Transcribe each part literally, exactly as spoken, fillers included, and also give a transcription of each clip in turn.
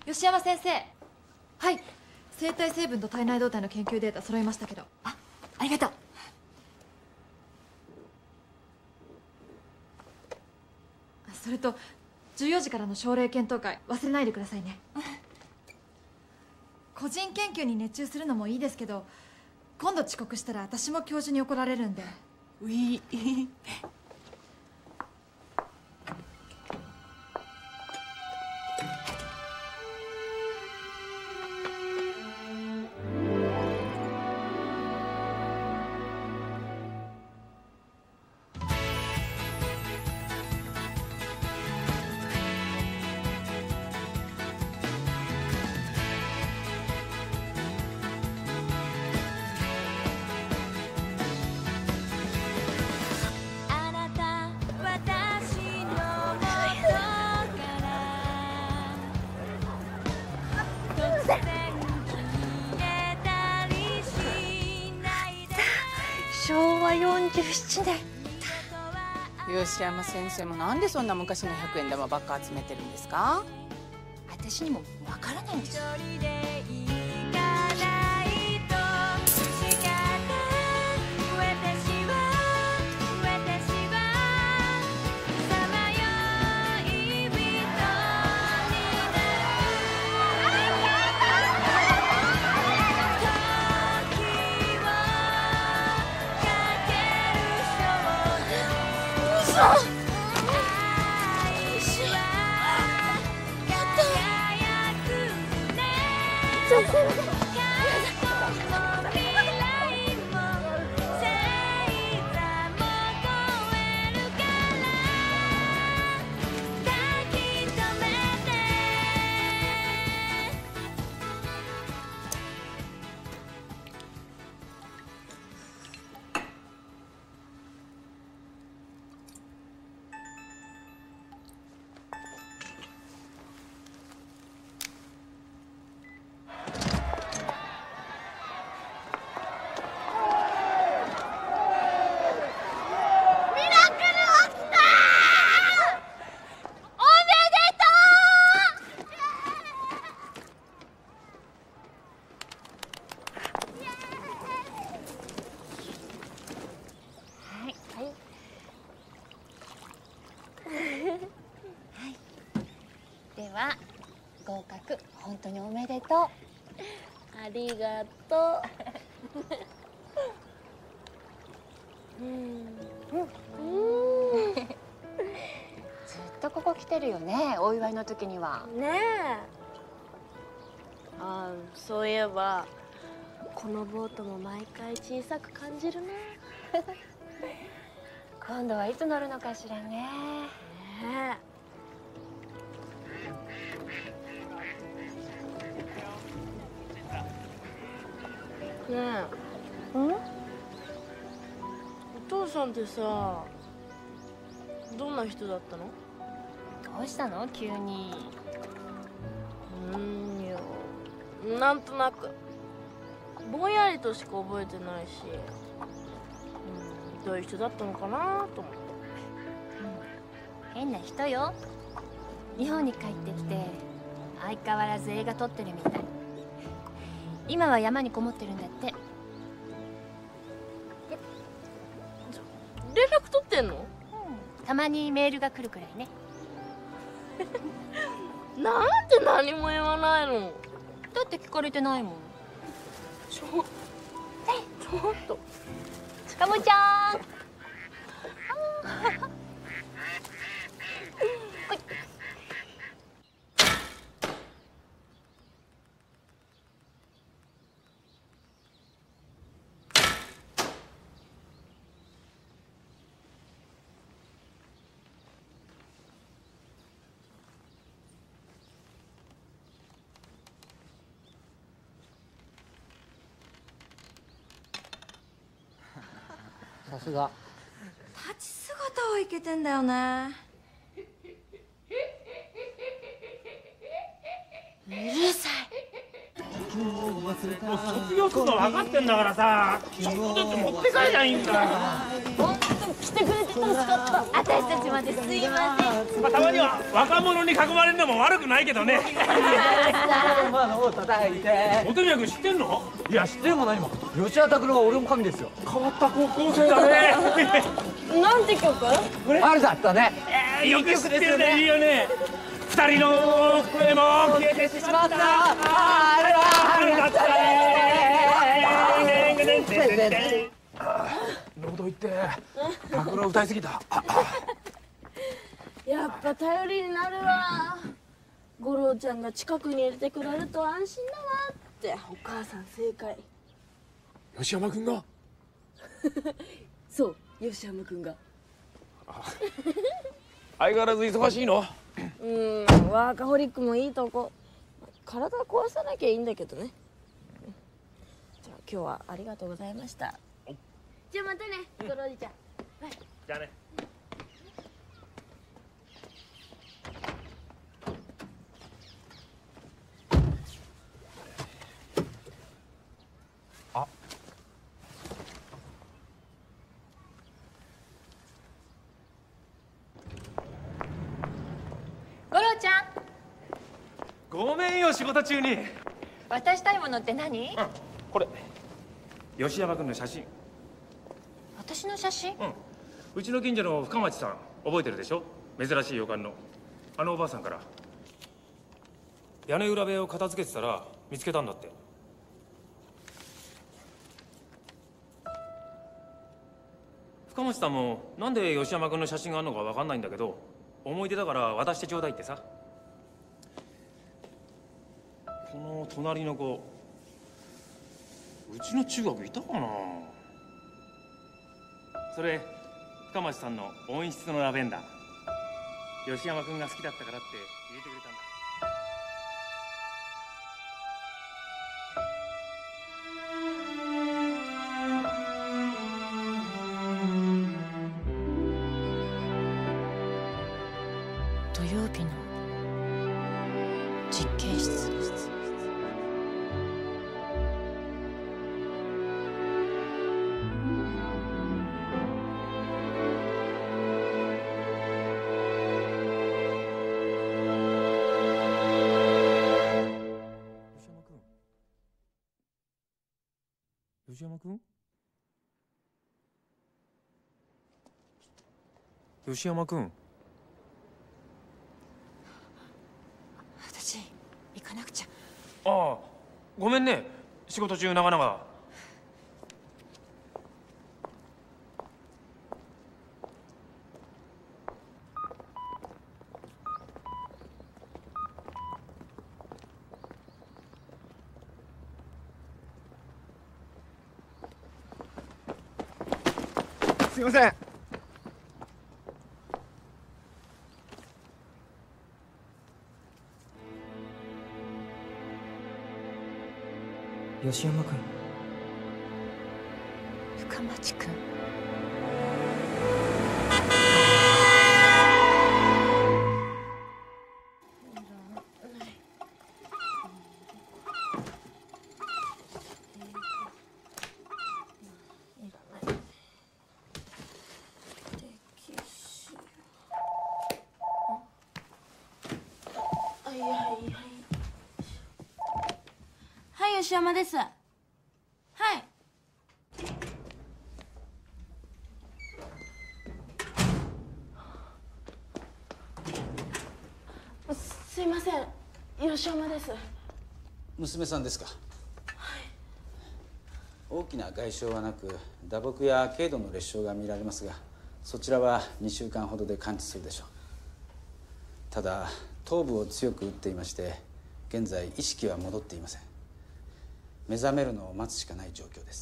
吉山先生。はい、生体成分と体内動態の研究データ揃いましたけど。 あ、ありがとう。 それとじゅうよじからの症例検討会忘れないでくださいね。個人研究に熱中するのもいいですけど、今度遅刻したら私も教授に怒られるんで。 ういしょうわよんじゅうななねん。 吉山先生もなんでそんな昔の百円玉ばっか集めてるんですか？私にもわからないんですよ。 では合格本当におめでとう。 ありがとう。うんうんずっとここ来てるよね、お祝いの時には。 ねえ。あ、そういえばこのボートも毎回小さく感じるな。 今度はいつ乗るのかしらね。 ねえ。ねえ、 ん？ お父さんってさ、どんな人だったの？ どうしたの急に。 うーん、いや、なんとなくぼんやりとしか覚えてないし、うん、どういう人だったのかなと思って。 うん、変な人よ。日本に帰ってきて相変わらず映画撮ってるみたい。今は山にこもってるんだって。 連絡取ってんの？ うん、たまにメールが来るくらいね。 なんで何も言わないの？ だって聞かれてないもん。 ちょちょっとかもちゃん。 さすが。 立ち姿はいけてんだよね。 うるさい。 もう卒業するの分かってんだからさ、ちょっとずつ持って帰りゃいいんだよ。 本当来てくれて助かった。 私たちまですいません。 まあ、たまには若者に囲まれるのも悪くないけどね。 窓を叩いて。 本宮君知ってんの？ いや知ってるも何も。吉田拓郎は俺の神ですよ。 変わった高校生だね。 なんて曲？ これあれだったね。 えー、よく知ってるね。いいよね。二人の声も消えてしまった。あれは春だったね。喉いって拓郎歌いすぎた。 やっぱ頼りになるわ。五郎ちゃんが近くに入れてくれると安心だわって。お母さん正解。 吉山君がそう吉山君が相変わらず忙しいの？ うんワーカホリックもいいとこ。体壊さなきゃいいんだけどね。じゃあ今日はありがとうございました。じゃあまたね五郎おじちゃん。 じゃあね。あ、 五郎ちゃん、 ごめんよ仕事中に。 渡したいものって何？ うん、これ吉山君の写真。 私の写真？ うん、うちの近所の深町さん覚えてるでしょ？珍しい洋館のあのおばあさんから。屋根裏部屋を片付けてたら見つけたんだって。深町さんもなんで吉山君の写真があるのか分かんないんだけど、思い出だから渡してちょうだいってさ。この隣の子、うちの中学いたかな。それ深町さんの温室のラベンダー。吉山君が好きだったからって入れてくれたんだ。 土曜日の実験室。 吉山君？吉山君？ 私行かなくちゃ。 ああ、ごめんね。仕事中長々。 すいません。 吉山君。 深町君。 はいはいはいはい吉山です。はいすいません吉山です。 娘さんですか？はい。大きな外傷はなく打撲や軽度の裂傷が見られますが、そちらはにしゅうかんほどで完治するでしょう。ただ頭部を強く打っていまして、現在意識は戻っていません。目覚めるのを待つしかない状況です。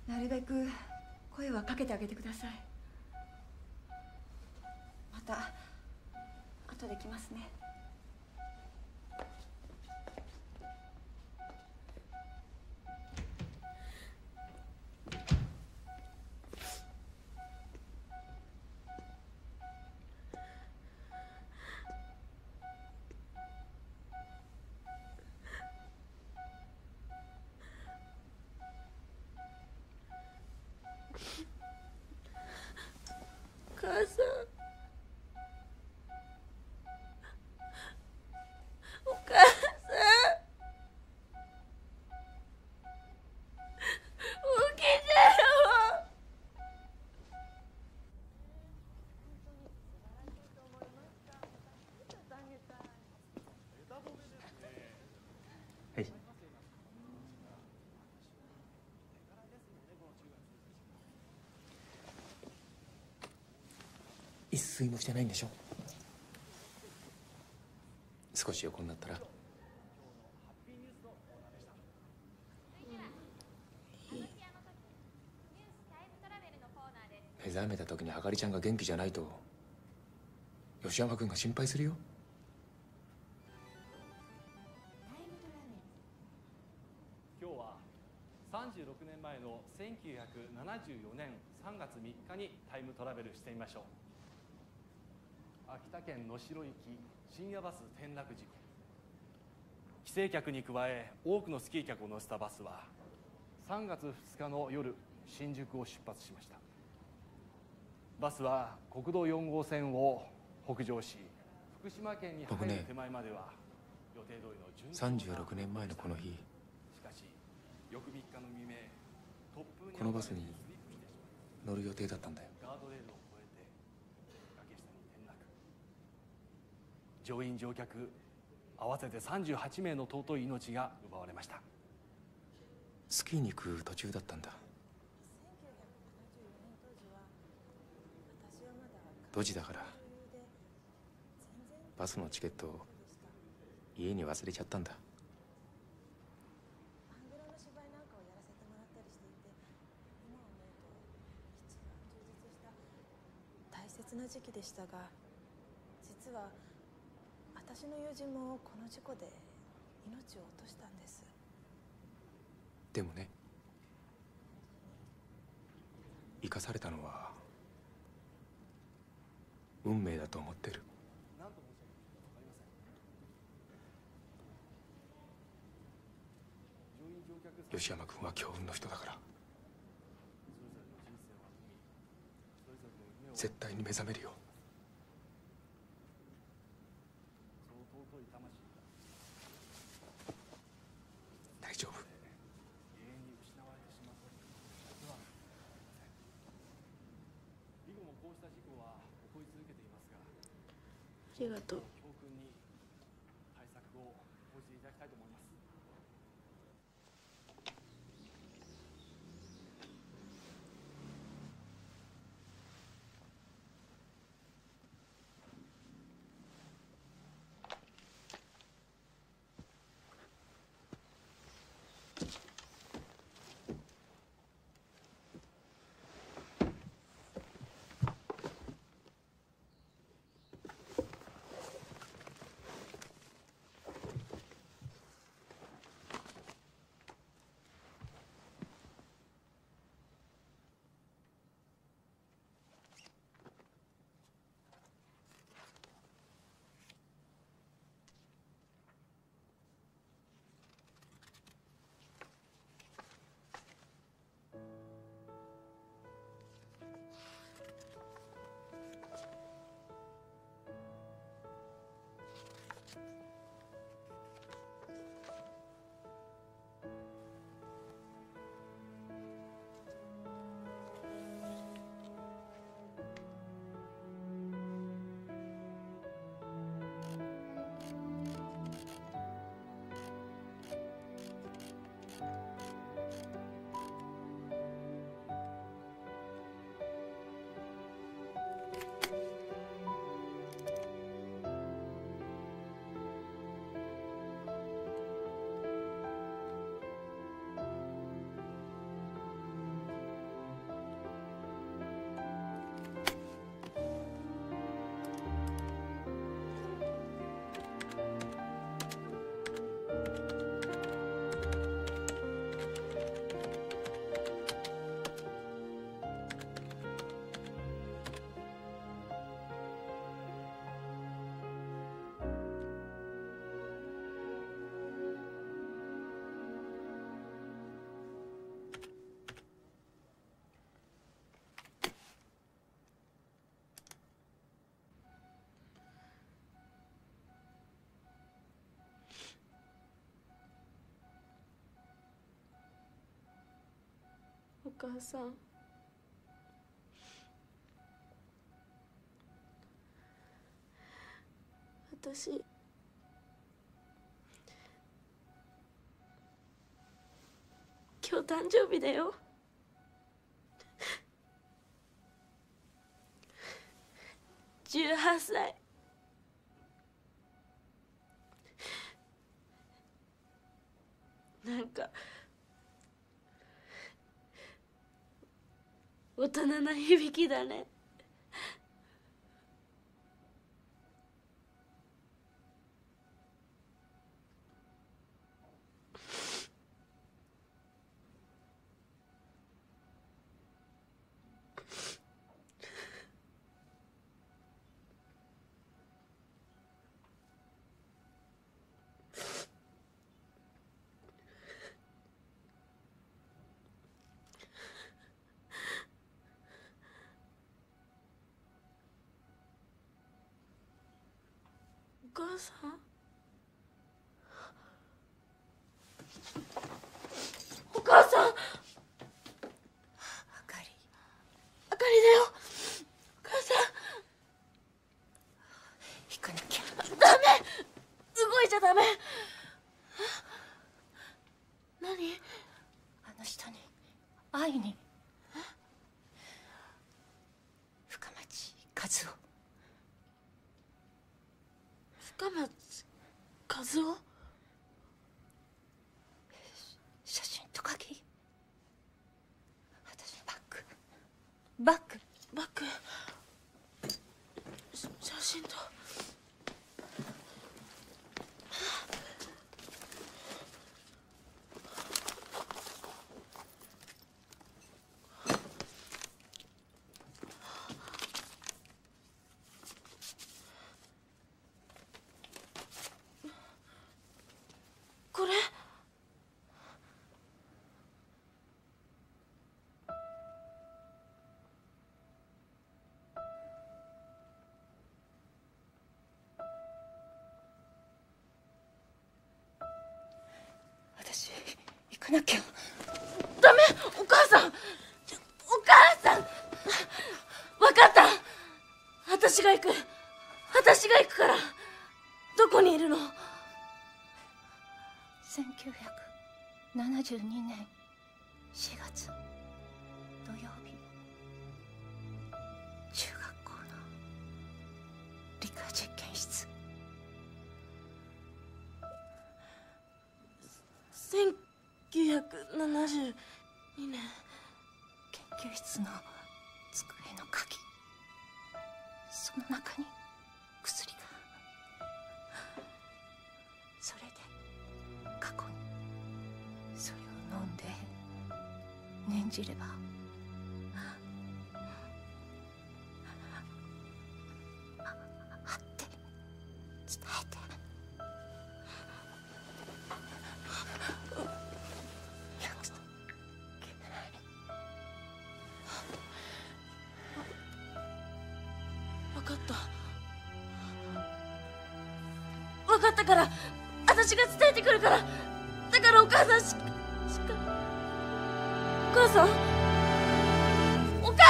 なるべく声はかけてあげてください。また後で来ますね。 お母さん、お母さん、起きてよ。 はい。 一睡もしてないんでしょ。 少し横になったら。目覚めた時にあかりちゃんが元気じゃないと吉山君が心配するよ。 今日はさんじゅうろくねんまえのせんきゅうひゃくななじゅうよねんさんがつみっかにタイムトラベルしてみましょう。秋田県能代行き深夜バス転落事故。帰省客に加え多くのスキー客を乗せたバスはさんがつふつかの夜新宿を出発しました。バスは国道よんごうせんを北上し福島県に入る手前までは予定通りの順調なさんじゅうろくねんまえのこの日、 しかし翌みっかの未明、突風にこのバスに乗る予定だったんだよ。 ガードレールを越えて崖下に転落。乗員乗客合わせてさんじゅうはちめいの尊い命が奪われました。 スキーに行く途中だったんだ。ドジだからバスのチケットを家に忘れちゃったんだ。 大切な時期でしたが、実は私の友人もこの事故で命を落としたんです。 でもね、生かされたのは運命だと思ってる。吉山君は強運の人だから絶対に目覚めるよ。大丈夫。 以後もこうした事故は起こり続けていますが、 ありがとう。 教訓に対策を講じていただきたいと思います。 母さん、私今日誕生日だよ。じゅうはっさい。なんか大人な響きだね。お母さん、お母さん、あかり、あかりだよ。お母さん、行かなきゃ。ダメ、動いちゃダメ。何？ あの人に会いに。深町和夫。 深町和夫？ 写真と鍵、私のバッグ、バッグバッグ、写真と。これ？ 私行かなきゃ。 ダメ、お母さん、お母さん。分かった。私が行く。私が行くから。どこにいるの？ せんきゅうひゃくななじゅうにねんしがつ土曜日、中学校の理科実験室。 せんきゅうひゃくななじゅうにねん。 研究室の机の鍵、その中に薬が。それで過去にそれを飲んで念じれば会って伝えて。約束。 分かった。分かったから、私が伝えてくるから。だからお母さんししっかり。お母さん、お母さんしっかりして。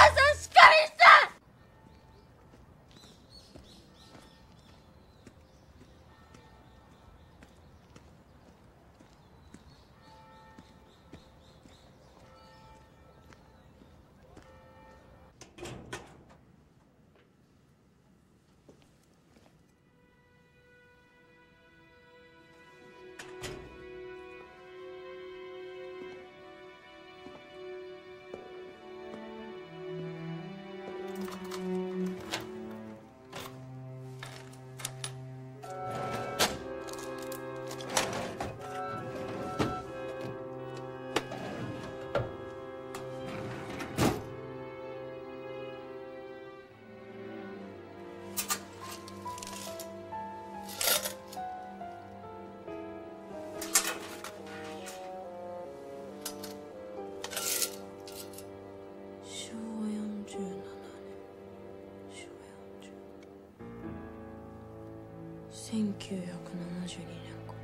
せんきゅうひゃくななじゅうにねんか。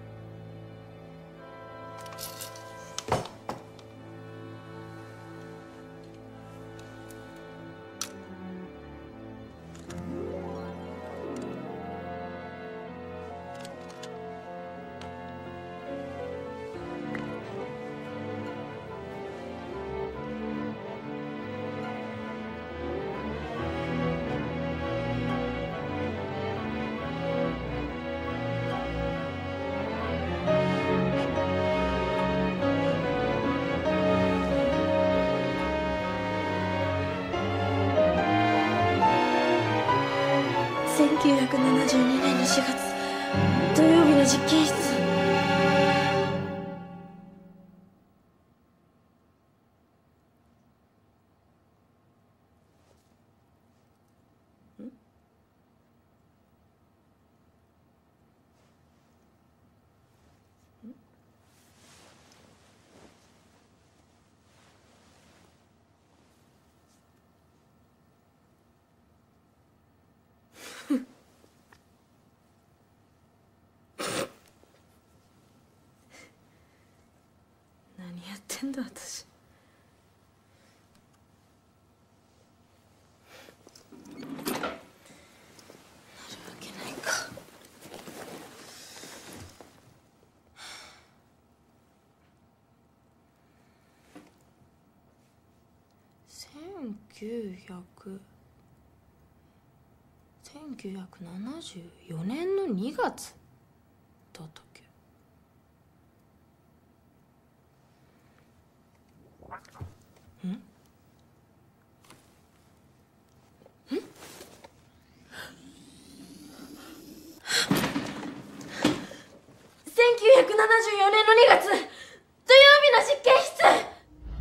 んきゅうひゃくななじゅうにねんのしがつ土曜日の実験室。何やってんだ私。なるわけないか。せんきゅうひゃくせんきゅうひゃくななじゅうよねんのにがつだったっけ。ん？ん？せんきゅうひゃくななじゅうよねんのにがつ土曜日の実験室。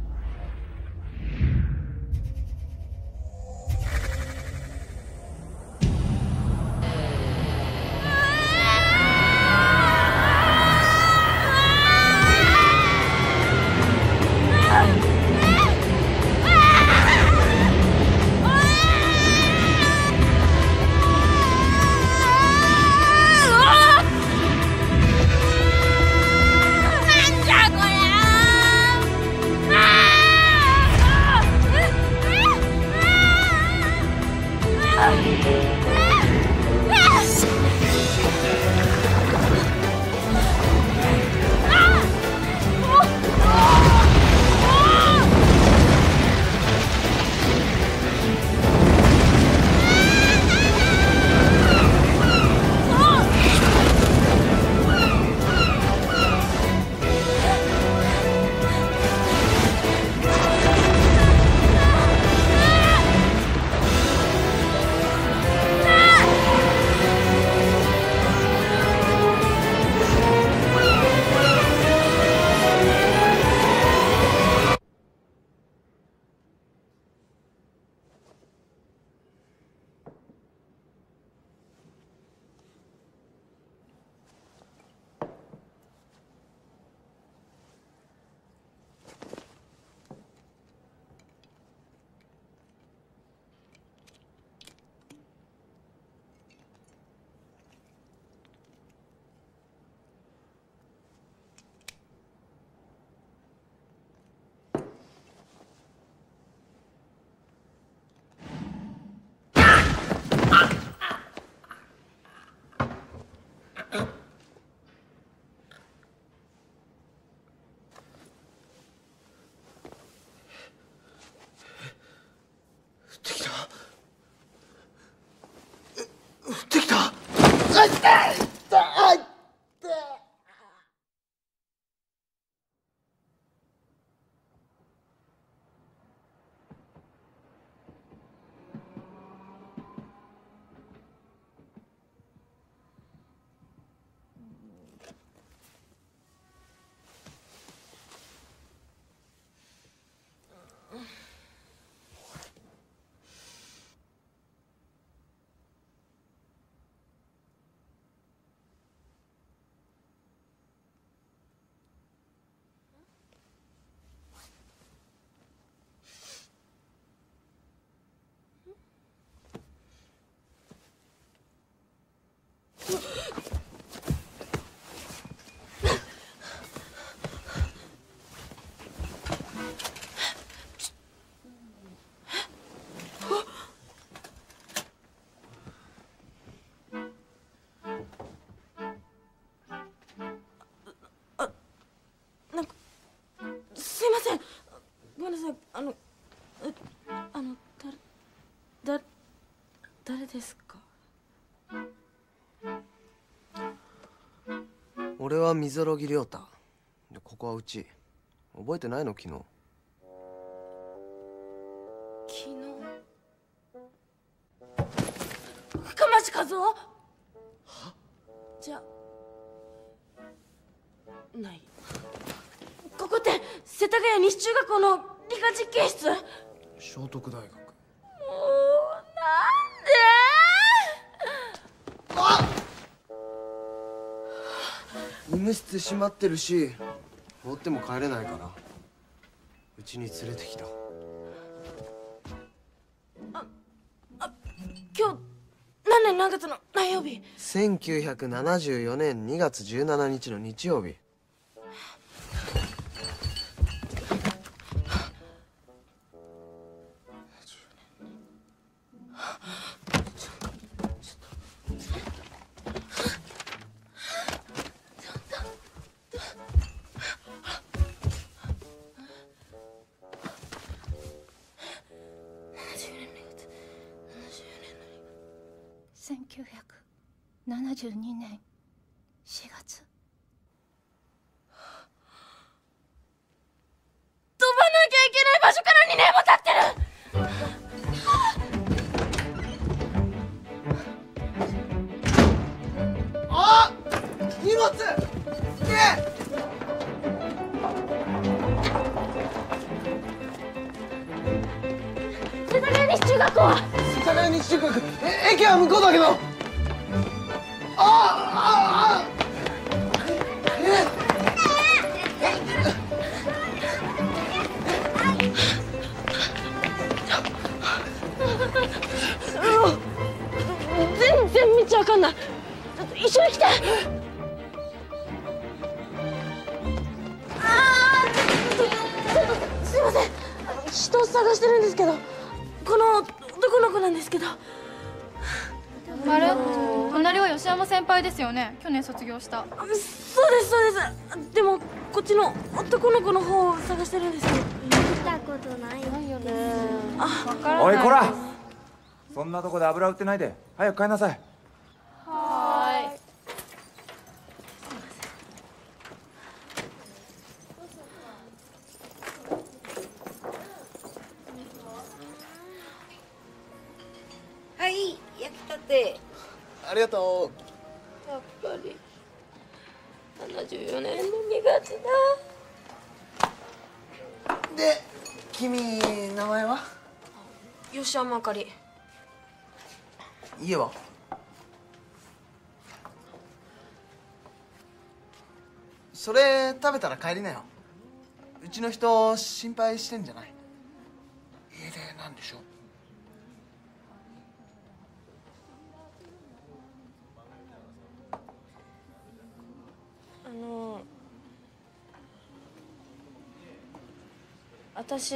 あのえあのだだ誰ですか？ 俺は水呂木亮太で、ここはうち。覚えてないの？昨日。 昨日深町和夫？じゃない。ここって世田谷西中学校の理科実験室？ 聖徳大学。もうなんで？ 医務室閉まってるし放っても帰れないからうちに連れてきた。 ああ今日何年何月の何曜日？ せんきゅうひゃくななじゅうよねんにがつじゅうしちにちの日曜日。 せんきゅうひゃくななじゅうにねんしがつ。 飛ばなきゃいけない場所からにねんも経ってる。 あっ荷物ねえ世田谷西中学校は？ 世田谷西中学え駅は向こうだけど。あああ全然道わかんない。一緒に来て。あーちょっとすいません、人を探してるんですけど、この男の子なんですけど。 あれ、隣は吉山先輩ですよね。去年卒業した。 そうですそうです。でもこっちの男の子の方を探してるんですけど。見たことないよね。あ、わからない。 おいこら、そんなとこで油売ってないで早く帰んなさい。 はーい。 はい、焼きたて。 ありがとやっぱりななじゅうよねんのにがつだ。 で君名前は？ 吉山あかり。 家は？それ食べたら帰りなよ。うちの人心配してんじゃない？家出なんでしょ？ あの私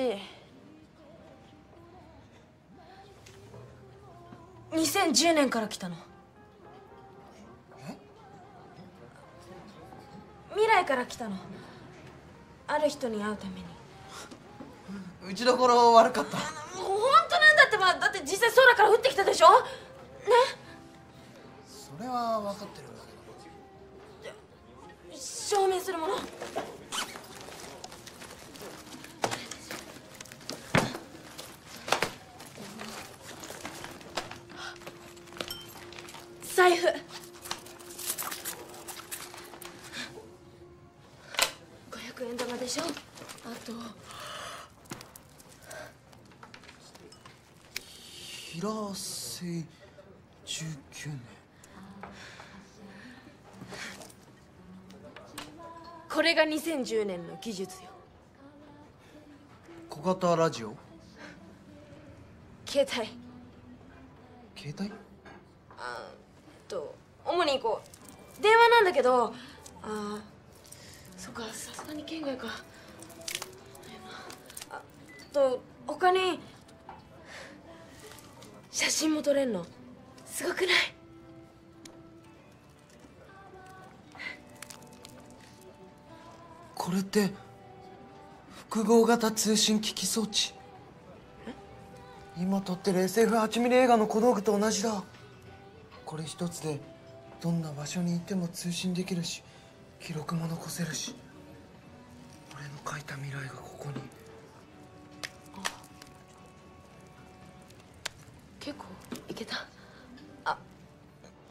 にせんじゅうねんから来たの。 え？ 未来から来たの。ある人に会うために。 うちの頃悪かった。 もう本当なんだってば。だって実際空から降ってきたでしょね。 それは分かってるんだけど。 証明するもの。財布。ごひゃくえん玉でしょ。あと平成じゅうきゅうねん。 これがにせんじゅうねんの技術よ。 小型ラジオ？ 携帯。 携帯？ あと主にこう電話なんだけど、あそっか、さすがに県外か。あと他に写真も撮れんの。すごくない？ これって複合型通信機器装置。今撮ってる エスエフはちミリ 映画の小道具と同じだ。これ一つでどんな場所にいても通信できるし記録も残せるし、俺の描いた未来がここに。 結構いけた。あ、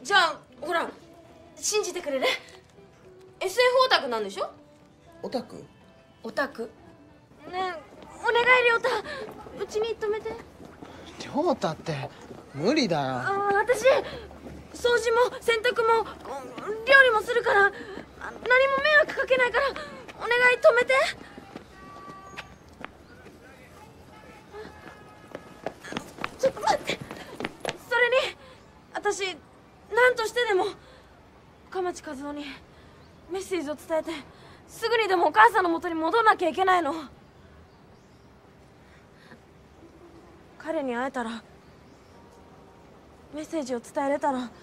じゃあほら信じてくれる？ エスエフ オタクなんでしょ？ オタク？ オタク。ねえお願い亮太、うちに泊めて。 亮太って無理だよ。 あ私掃除も洗濯も料理もするから何も迷惑かけないからお願い止めて。ちょっと待って。それに私何としてでも深町和夫にメッセージを伝えてすぐにでもお母さんの元に戻らなきゃいけないの。彼に会えたらメッセージを伝えれたら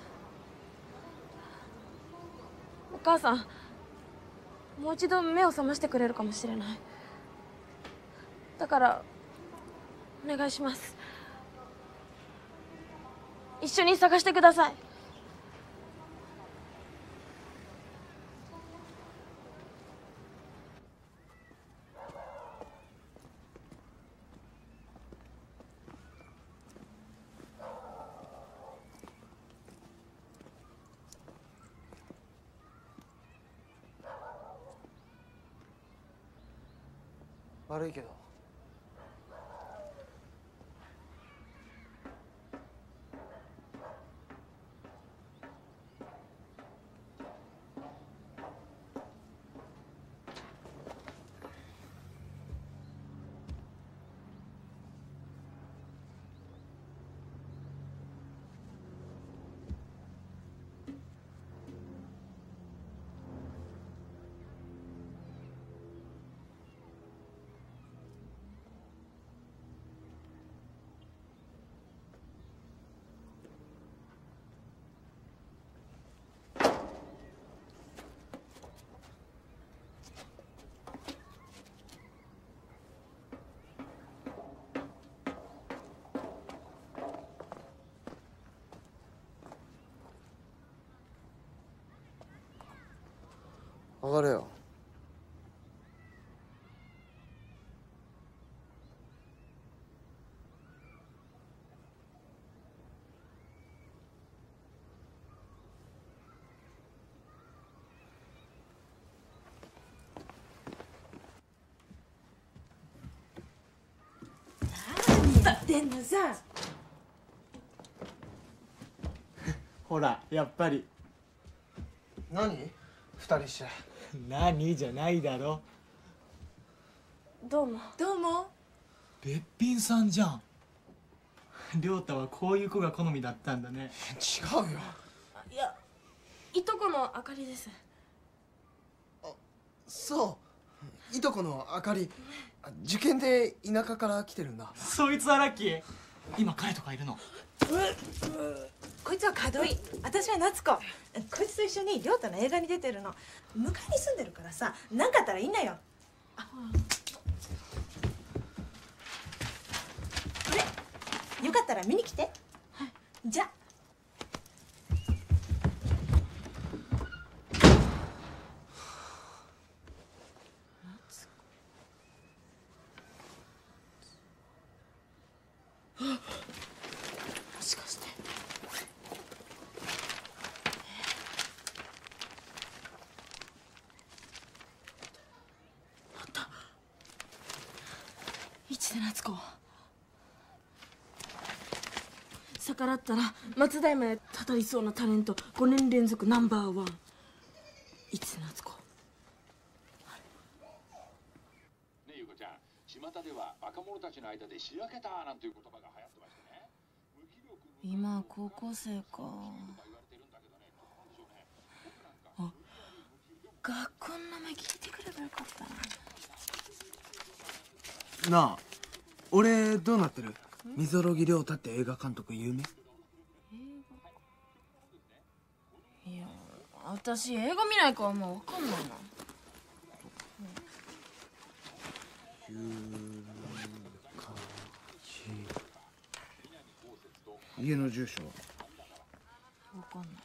お母さんもう一度目を覚ましてくれるかもしれない。だからお願いします。一緒に探してください。 悪いけど上がれよ。 何言ってんのさ。 ほらやっぱり。 何二人して。 何じゃないだろ。 どうも。 どうも。 べっぴんさんじゃん。亮太はこういう子が好みだったんだね。 違うよ。 いやいとこのあかりです。 そういとこのあかり受験で田舎から来てるんだ。 そいつはラッキー。今彼とかいるの？ こいつは門井、私は夏子。こいつと一緒に亮太の映画に出てるの。向かいに住んでるからさ、何かあったらいいんだよ。あ、これよかったら見に来て。はい、じゃあ。もしかして。 市瀬夏子。逆らったら松平へたたりそうなタレントごねん連続ナンバーワン市瀬夏子。 ねえゆうこちゃん、巷では若者たちの間でしらけたなんていう言葉が流行ってましてね。 今高校生か。あ、学校の名前聞いてくればよかったな。 なあ、俺どうなってる？溝呂木亮太って映画監督有名？ いや、私映画見ないからもうわかんないな。 家の住所わかんない。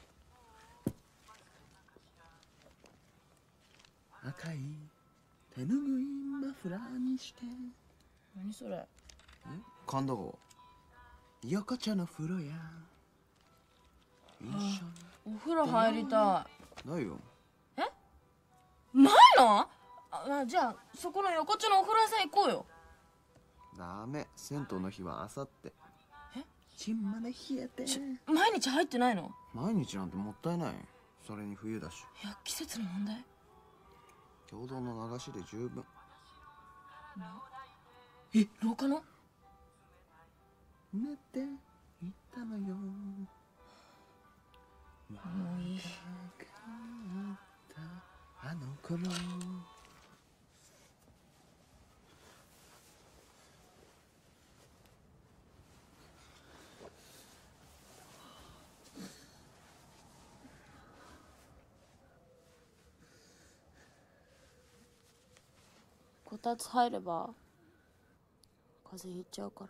赤い手ぬぐいマフラーにして。 何それ？ 神田川横丁の風呂や一緒にお風呂入りたないよ。 い。え、ないの？あ、じゃあそこの横丁のお風呂屋さん行こうよ。 ダメ、銭湯の日はあさって。 え、 チンまで冷えて。 毎日入ってないの？ 毎日なんてもったいない。それに冬だし。 いや、季節の問題。 共同の流しで十分。 え、廊下の？ 寝ていたのよ。もういい。あの頃。 こたつ入れば風邪ひいちゃうから。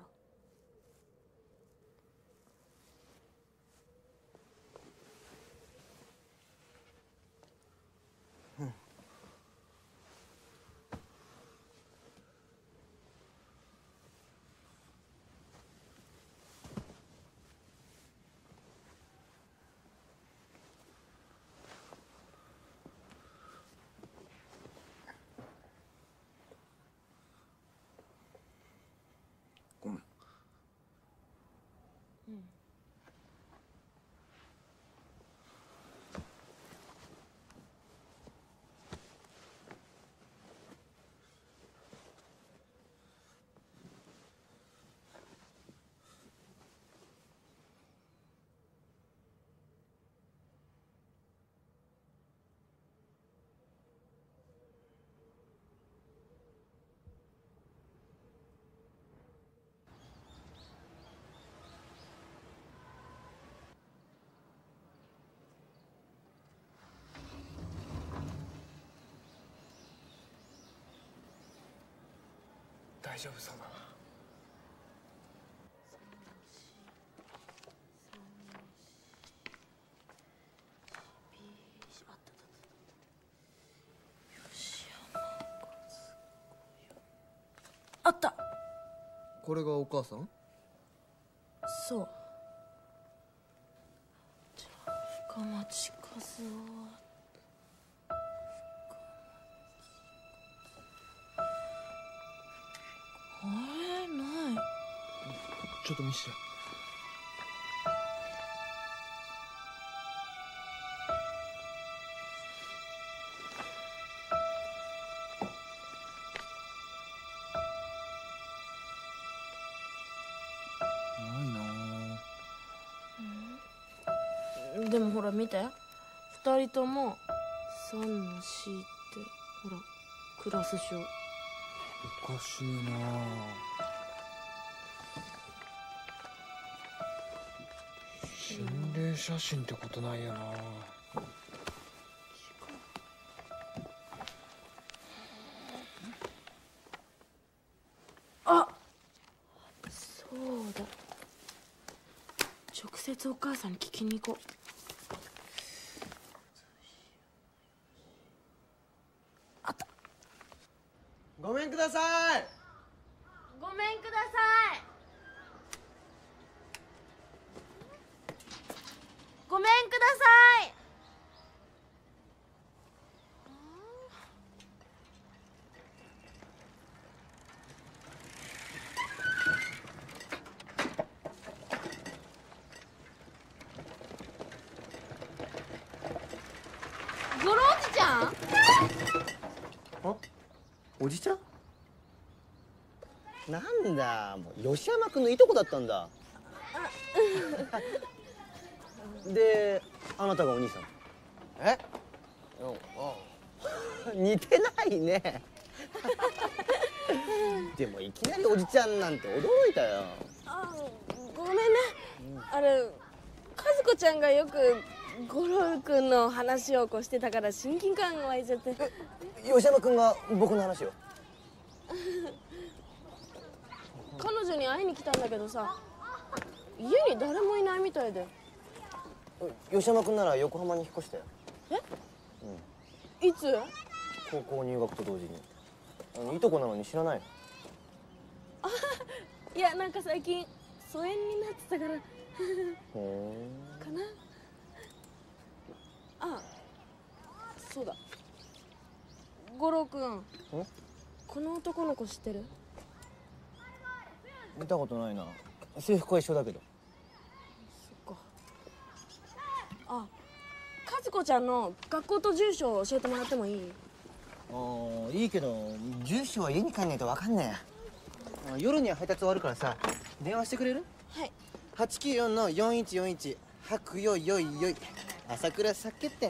ごめん。 うん。 大丈夫そうだな。 あった。 これがお母さん？ そう。じゃあ深町和夫は。あれ、ない。 ちょっと見せて。ないなぁ。でもほら見て、二人とも三の C ってほらクラス賞。 おかしいなぁ。心霊写真ってことないよな。 あ、そうだ。直接お母さんに聞きに行こう。 ごめんください。 ごめんください。ごめんください。ゴロおじちゃん？ あ、おじちゃん？なんだ、もう吉山君のいとこだったんだ。で、あなたがお兄さん？え？似てないね。でもいきなりおじちゃんなんて驚いたよ。 あ、ごめんね。あれ、和子ちゃんがよくゴロウ君の話をこうしてたから親近感湧いちゃって。 吉山君が僕の話を？ 彼女に会いに来たんだけどさ、家に誰もいないみたいで。 吉山君なら横浜に引っ越したよ。 え？ うん。 いつ？ 高校入学と同時に。あのいとこなのに知らないの？ あ、いや、なんか最近疎遠になってたから。 ほーん。 かな。 あ、そうだ。五郎くん、この男の子知ってる？ 見たことないな。制服は一緒だけど。 そっか。あ、和子ちゃんの学校と住所を教えてもらってもいい？ ああ、いいけど住所は家に帰んないと分かんねえ。夜には配達終わるからさ、電話してくれる？ はい。 はちきゅうよんのよんいちよんいち。はくよよいよい。朝倉酒店。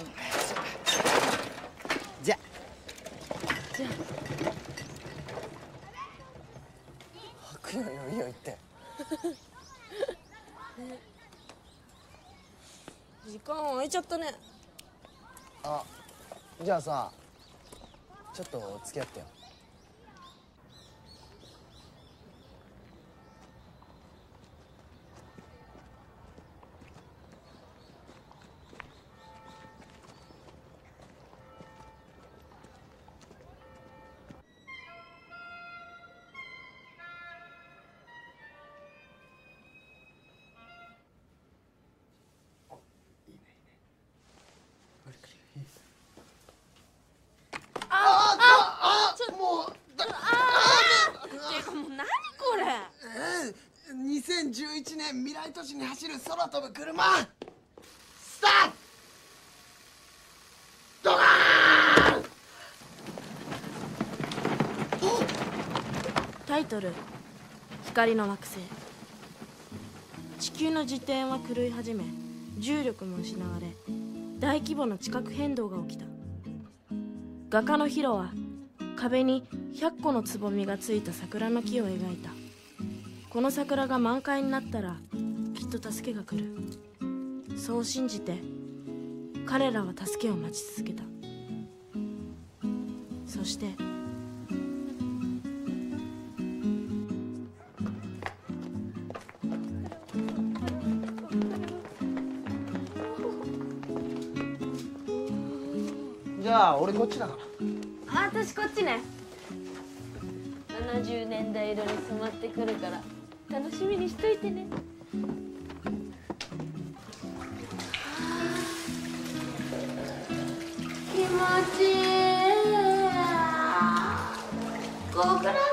じゃ。 じゃはくよよいよいって。 時間空いちゃったね。 あ、じゃあさ、ちょっと付き合ってよ。 にせんじゅういちねん未来都市に走る空飛ぶ車スタート。ドカーン。 タイトル「光の惑星」。地球の自転は狂い始め、重力も失われ、大規模な地殻変動が起きた。画家のヒロは壁にひゃっこのつぼみがついた桜の木を描いた。この桜が満開になったらきっと助けが来る。そう信じて彼らは助けを待ち続けた。そしてじゃあ俺こっちだから。 あ、私こっちね。ななじゅうねんだい色に染まってくるから楽しみにしといてね。気持ちいい。極楽。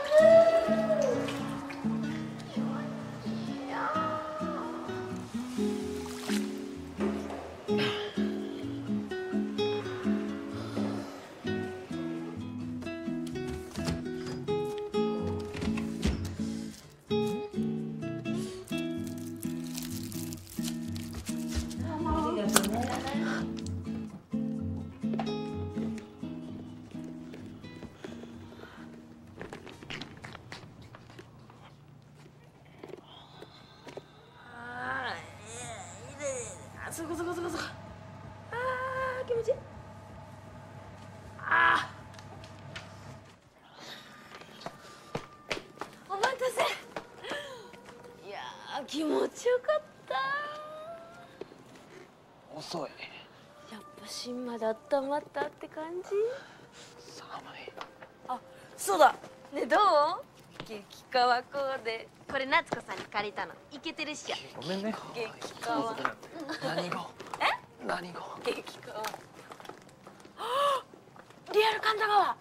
そこそこそこそこ。あー、気持ちいい。あー、お待たせ。いやー、気持ちよかった。 遅い。 やっぱ芯まで温まったって感じ。 寒い。 あ、そうだね。どう？激川コーデ。これ夏子さんに借りたの。イケてるっしょ。 ごめんね。 激川。 何語？ え？ 何語？ 激川。はあ、リアル神田川。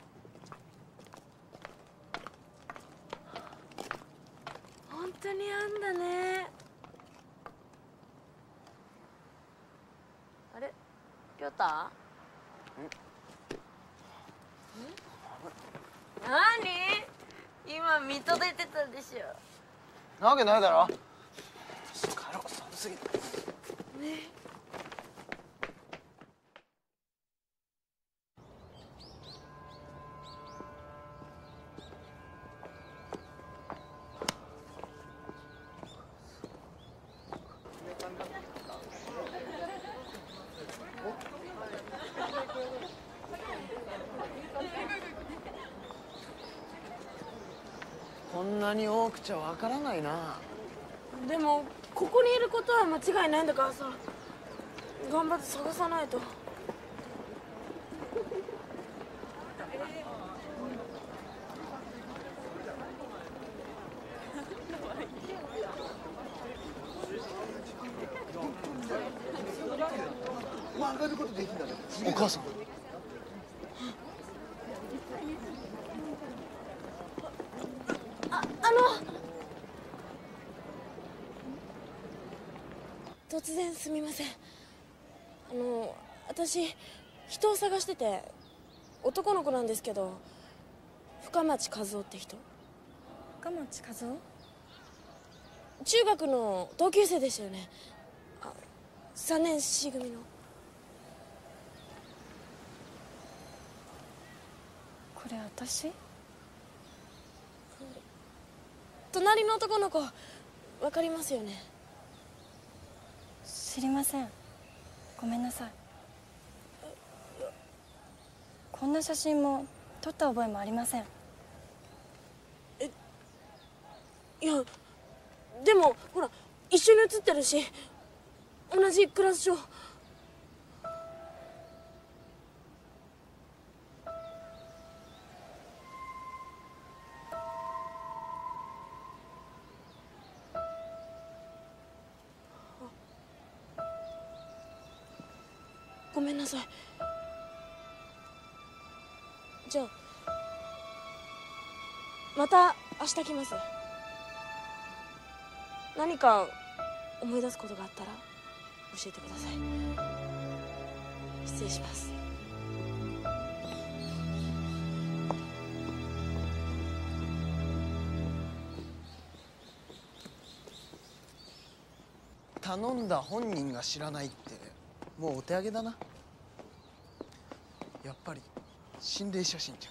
本当にあんだね。あれ、りょうた？何？今水戸出てたでしょ。 なわけないだろ。帰ろう、寒すぎる。 ね。 こんなに多くちゃわからないな。 でもここにいることは間違いないんだからさ、頑張って探さないと。 わ、 上がることできんだね。 お母さん。 あ、あの突然すみません。あの私人を探してて、男の子なんですけど、深町和夫って人。 深町和夫？ 中学の同級生でしたよね。あ、さんねん C 組の。 これ私？ 隣の男の子わかりますよね？ 知りません。ごめんなさい。こんな写真も撮った覚えもありません。 え、いやでもほら一緒に写ってるし、同じクラス上。ごめんなさい。じゃあまた明日来ます。何か思い出すことがあったら教えてください。失礼します。 頼んだ本人が知らないってもうお手上げだな。やっぱり心霊写真じゃん。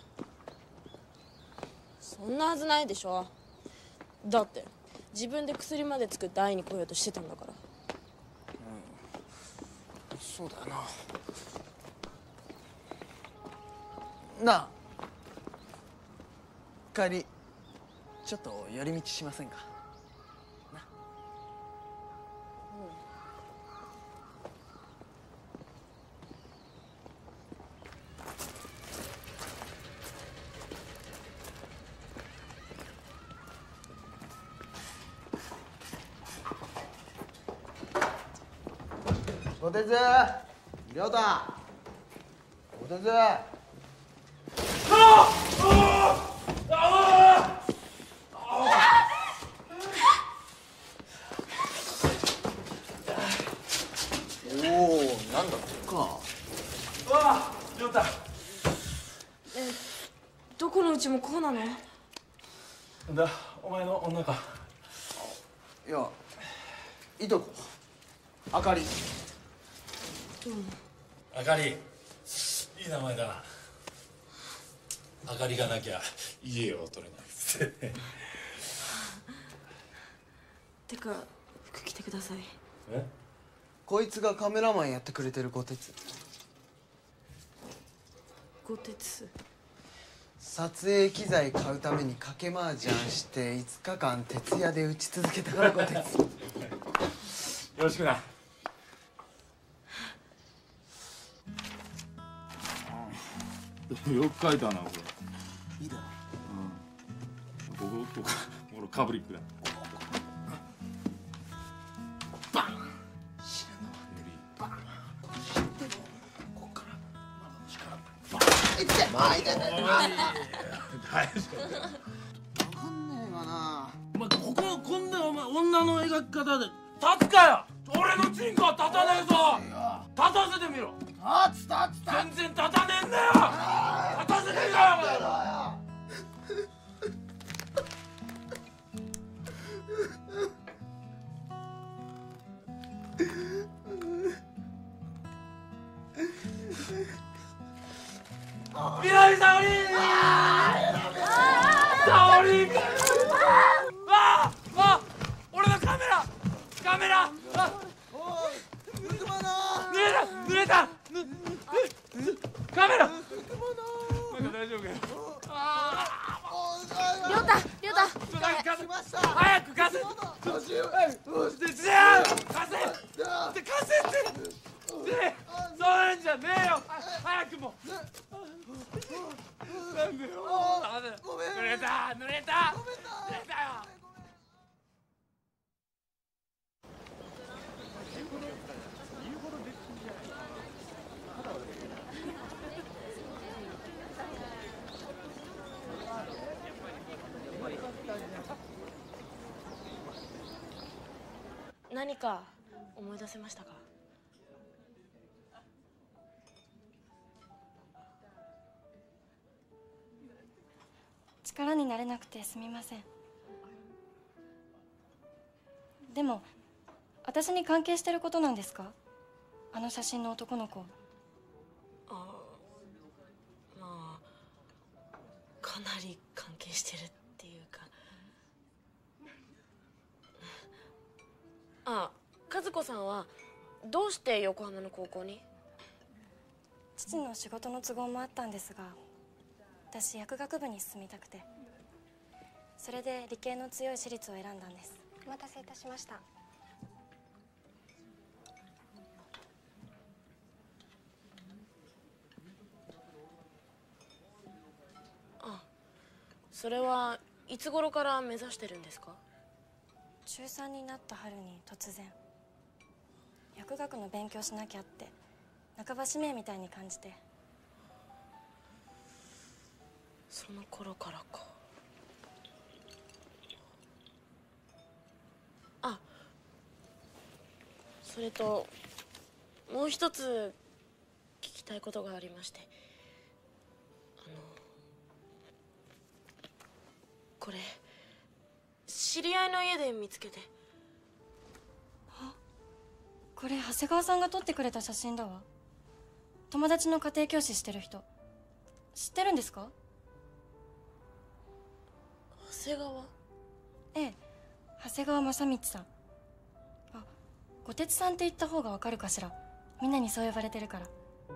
そんなはずないでしょ。だって自分で薬まで作って会いに来ようとしてたんだから。 うん、そうだよな。なあ帰りちょっと寄り道しませんか？ 小鉄、亮太、小鉄。 おお、なんだってか。 わあ、亮太。 え、どこのうちもこうなの？ なんだ、お前の女か。 いや、いとこ、あかり。 あかり、いい名前だな。あかりがなきゃ家を取れないっててか服着てください。 え？こいつがカメラマンやってくれてる五鉄。 五鉄。 撮影機材買うために賭け麻雀していつかかん徹夜で打ち続けたから五鉄。 よろしくな。よく書いたな、これ。 いいだろ。 うん。こことか、このカブリックだ。バン。死ぬのは無理。バン。死んでも、こっから、まだの力。バン。いって、まあ、いて、大丈夫。 わかんねえかな。 お前、ここ、こんな、お前、女の描き方で。立つかよ。俺のチンコは立たねえぞ。立たせてみろ。立つ立つ立つ。全然立たねえんだよ。立たせてみろよ。南沙織。沙織。ああ、俺のカメラ。カメラ。濡れた。カメラ。なんか大丈夫かよ。 亮太、亮太。 早く貸せ。じゃあ貸せ。貸せって。そうなんじゃねえよ。早くも。なんでよ。濡れた、濡れた。濡れたよ。 何か思い出せましたか？ 力になれなくてすみません。でも私に関係してることなんですか？あの写真の男の子。 ああ、まあかなり関係してるっていうか。ああ、和子さんはどうして横浜の高校に？ 父の仕事の都合もあったんですが、私薬学部に進みたくて、それで理系の強い私立を選んだんです。お待たせいたしました。 あ、それはいつ頃から目指してるんですか？ 中さんになった春に突然薬学の勉強しなきゃって半ば使命みたいに感じて。 その頃からか。あ、それともう一つ聞きたいことがありまして、あのこれ知り合いの家で見つけて。 あ、これ長谷川さんが撮ってくれた写真だわ。友達の家庭教師してる人知ってるんですか？ 長谷川？ ええ、長谷川正道さん。あ、ごてつさんって言った方がわかるかしら。みんなにそう呼ばれてるから。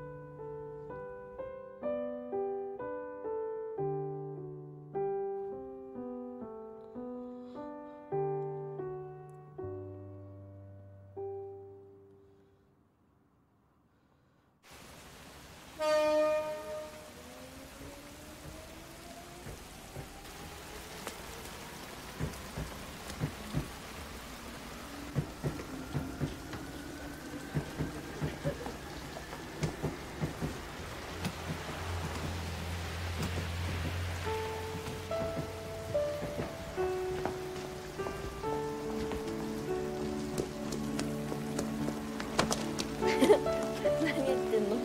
何言ってんの？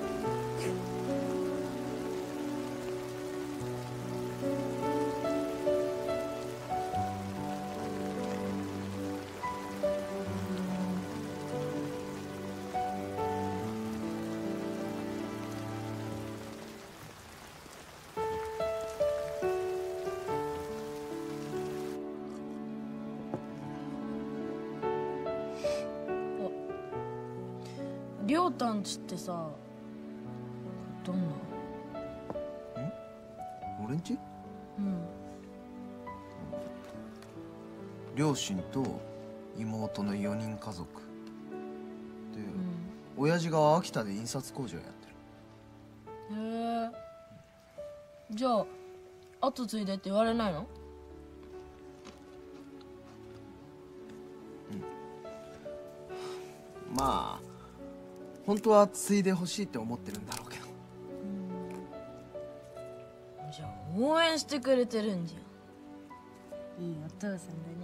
りょうたんちってさ、どんな？ 俺んち？ うん両親と妹のよにん家族で、親父が秋田で印刷工場やってる。 へえ。じゃあ後継いでって言われないの？ まあ本当は継いでほしいって思ってるんだろうけど。 じゃあ応援してくれてるんじゃん。いいお父さんだね。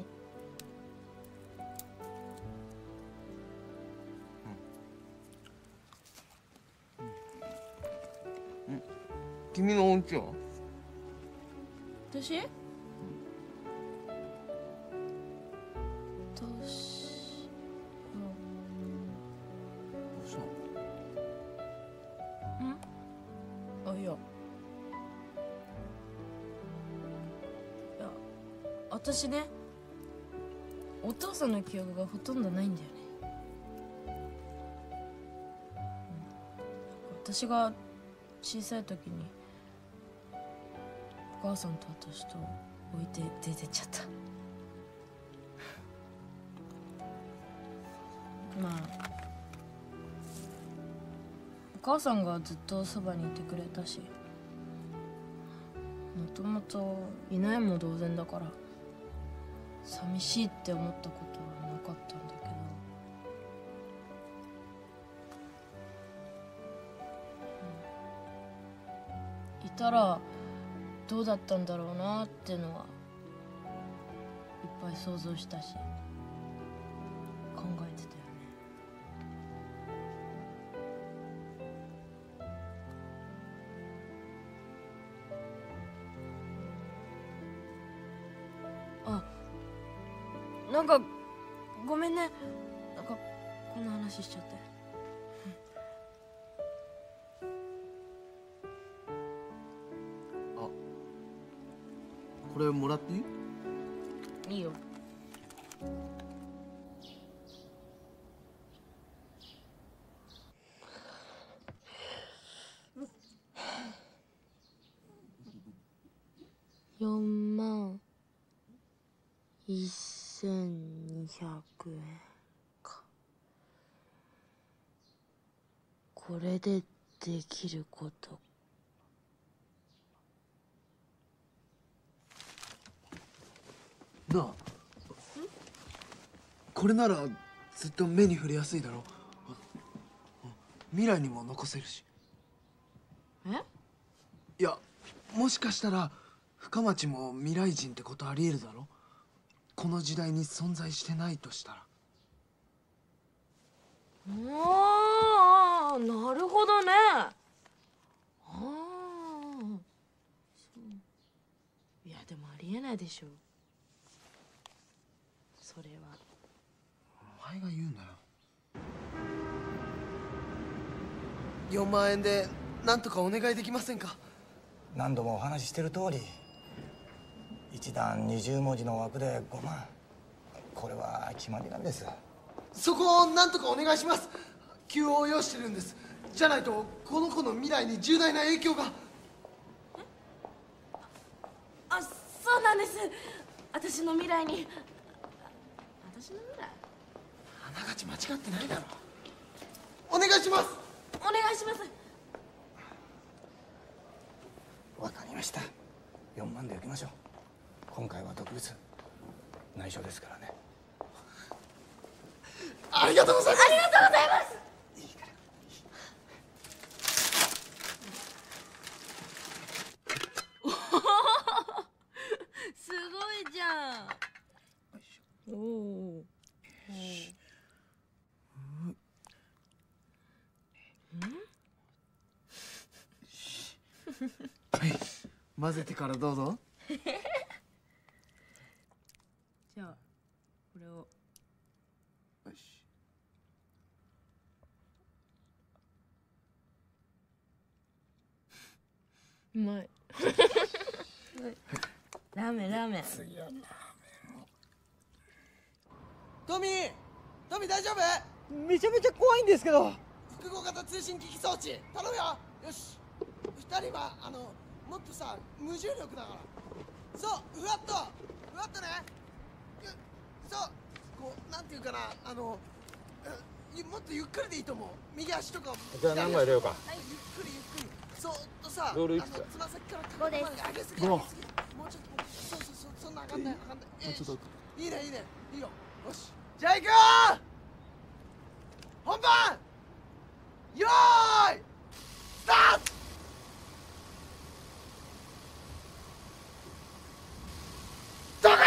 君のお家は？ 私？私は。ん？あ、いや。いや、私ね、お父さんの記憶がほとんどないんだよね。私が小さい時にお母さんと私と置いて出てっちゃった。まあお母さんがずっとそばにいてくれたし、もともといないも同然だから寂しいって思ったことはなかったんだけど、いたらどうだったんだろうなってのはいっぱい想像したし考えなんかごめんね、なんかこんな話しちゃって。 あ、これもらっていい？ いいよ。 よんまんせんにひゃくえんか。これでできることなあ、これならずっと目に触れやすいだろ。未来にも残せるし。 え？ いや、もしかしたら深町も未来人ってことありえるだろ。この時代に存在してないとしたら。 ああ、なるほどね。ああ、そう。いやでもありえないでしょ。それは。 お前が言うんだよ。よんまんえんでなんとかお願いできませんか？ 何度もお話ししてる通り、一段にじゅう文字の枠でごまん、これは決まりなんです。 そこをなんとかお願いします。急を要してるんです。じゃないとこの子の未来に重大な影響が。 あ、そうなんです。私の未来に。私の未来？ あながち間違ってないだろ。お願いします。 お願いします。 わかりました。よんまんで受けましょう。今回は特別内緒ですからね。 ありがとうございます。 ありがとうございます。 いいから。 すごいじゃん。おお。 はい、混ぜてからどうぞ。 じゃあこれを。 よし。 うまい。ラーメンラーメン。 次はラーメン。 トミー、トミー大丈夫？ めちゃめちゃ怖いんですけど。 複合型通信機器装置頼むよ。よし。二人はあのもっとさ無重力だから。そうふわっとふわっとね。そうこうなんていうかな、あのもっとゆっくりでいいと思う。右足とか。 じゃあ何枚入れようか。 はい、ゆっくりゆっくり。そーっとさ、 ロールいくつ？ あのつま先からごです。 上げすぎ上げすぎ。もうちょっとそうそうそう、そんな上がんない上がんない。えー、ちょっといいねいいねいいよ。よしじゃあ行くよー。本番よーいスタート。ドカ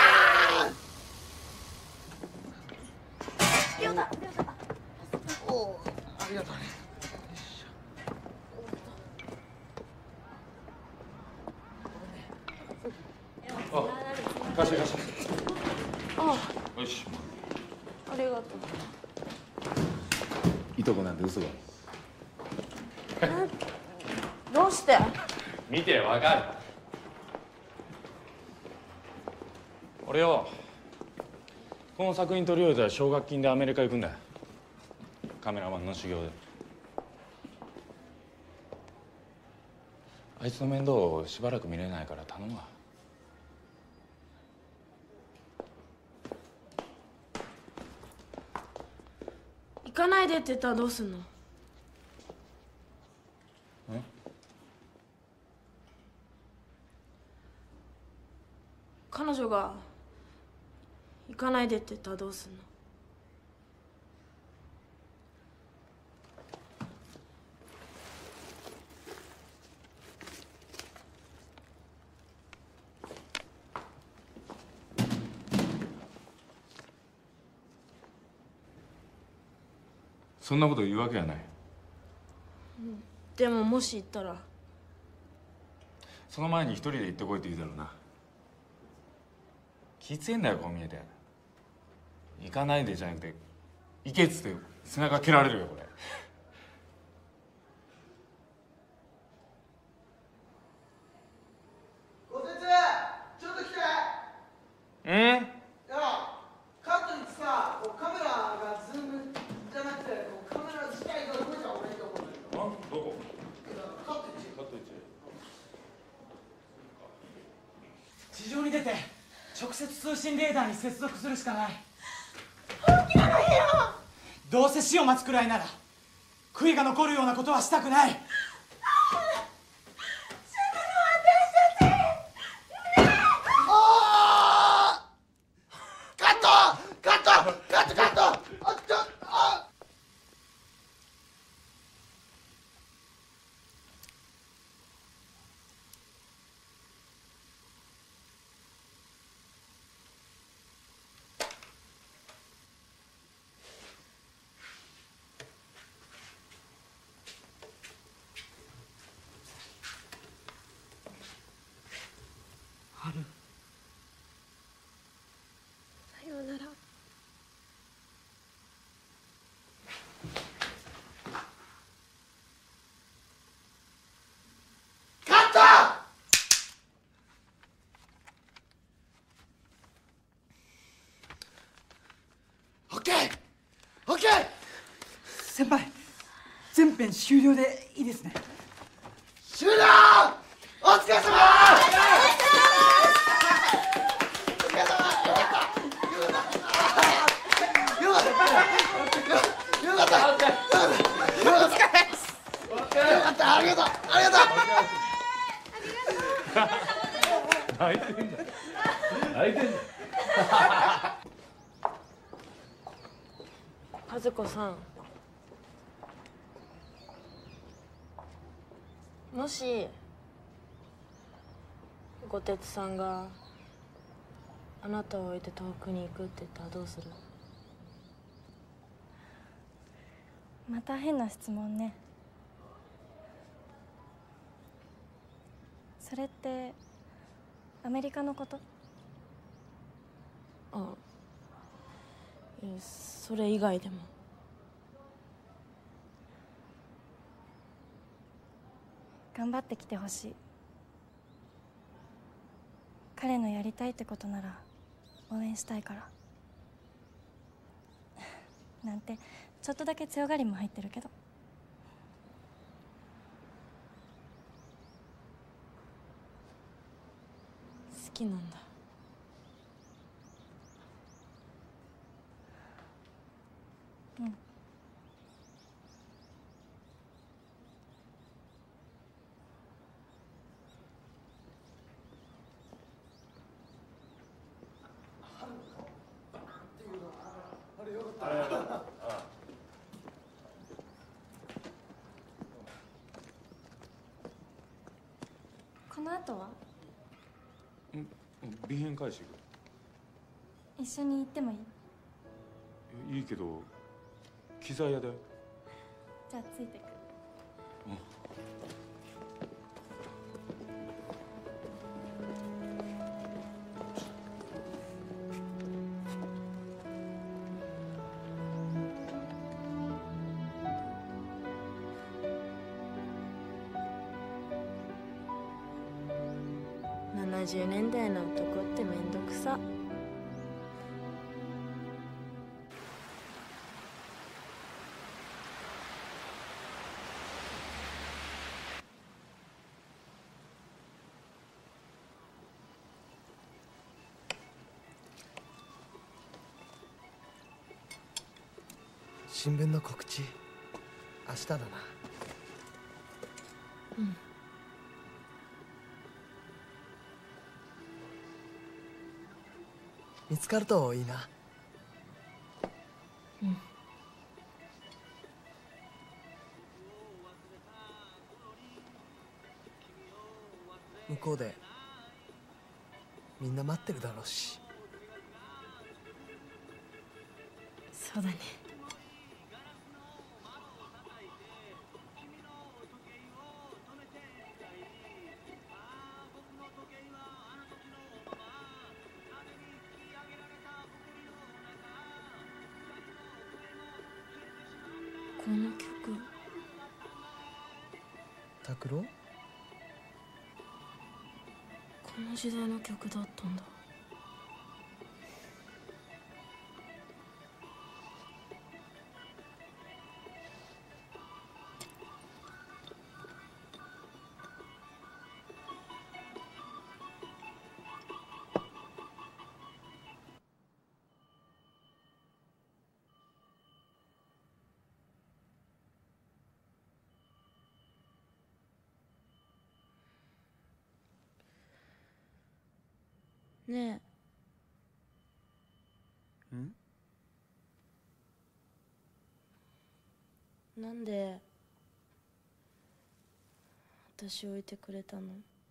ーン。 亮太、亮太。 おお、ありがとうね。 あ、貸して貸して。 あ、 よし。 ありがとう。 いとこなんて嘘だ。 どうして？ 見てわかる。俺よ、この作品取り終えたら奨学金でアメリカ行くんだよ。カメラマンの修行で。あいつの面倒をしばらく見れないから頼むわ。 行かないでって言ったらどうすんの？ え？ 彼女が行かないでって言ったらどうすんの？ そんなこと言うわけはない。 でももし行ったら。 その前に一人で行ってこいって言うだろうな。気強いんだよ、こう見えて。 行かないでじゃなくて行けっつって背中蹴られるよこれ。 小鉄ちょっと来て。 うん？ いやカットにさこうカメラがズームじゃなくてこうカメラ自体が動いた方がいいと思うんだけど。 あどこ？ カットいち。 カットいち。 地上に出て直接通信レーダーに接続するしかない。 本気なのいいよ。 どうせ死を待つくらいなら悔いが残るようなことはしたくない。 カットカットカットカットあちょあ春。 さようなら。 カットオッケーオッケー。 先輩、全編終了でいいですね。 終了お疲れ様。よかったよかったよかったよかったありがとうありがとう。 泣いてんだ泣いてんだ。 和子さん、もし五鉄さんがあなたを置いて遠くに行くって言ったらどうする？ また変な質問ね。それってアメリカのこと？ あ、いやそれ以外でも。 頑張ってきてほしい。彼のやりたいってことなら応援したいからなんてちょっとだけ強がりも入ってるけど。 好きなんだ。 うん。この後は備品回収。 一緒に行ってもいい？ いいけど機材屋だよ。 じゃあついてく。 ななじゅうねんだいの男ってめんどくさ。 新聞の告知明日だな。 うん。 見つかるといいな。 うん。 向こうでみんな待ってるだろうし。 そうだね。 この曲拓郎？ この時代の曲だったんだ。ねえ。ん？ なんで私を置いてくれたの？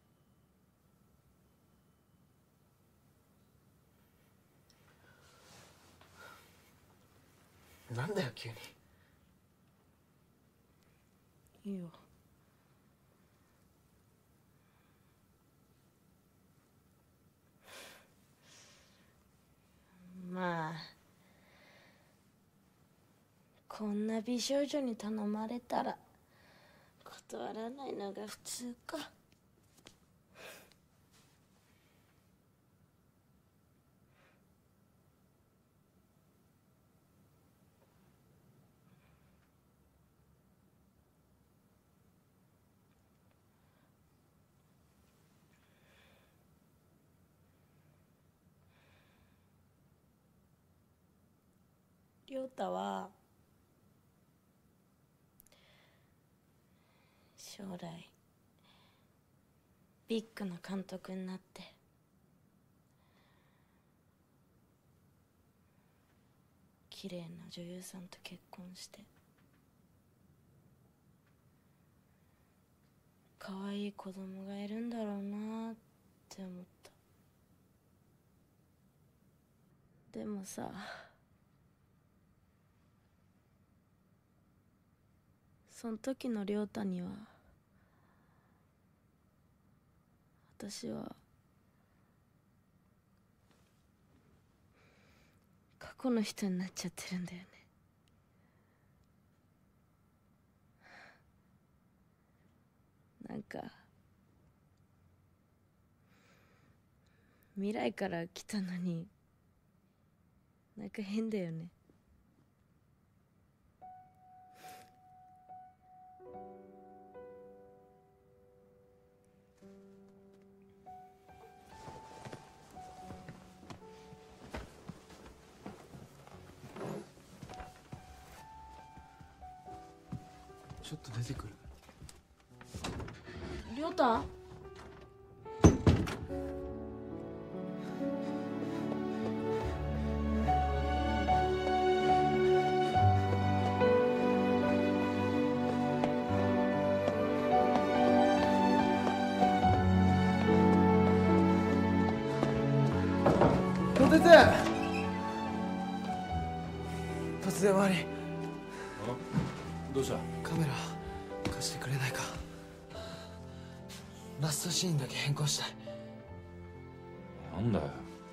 なんだよ急に。 いいよ。まあこんな美少女に頼まれたら断らないのが普通か。亮太は将来ビッグな監督になって綺麗な女優さんと結婚して可愛い子供がいるんだろうなって思った。でもさ、その時の亮太には私は過去の人になっちゃってるんだよね。なんか未来から来たのになんか変だよね。 ちょっと出てくる。 亮太？ 小鉄！突然悪い。 どうした？ カメラ貸してくれないか。ラストシーンだけ変更したい。 なんだよ。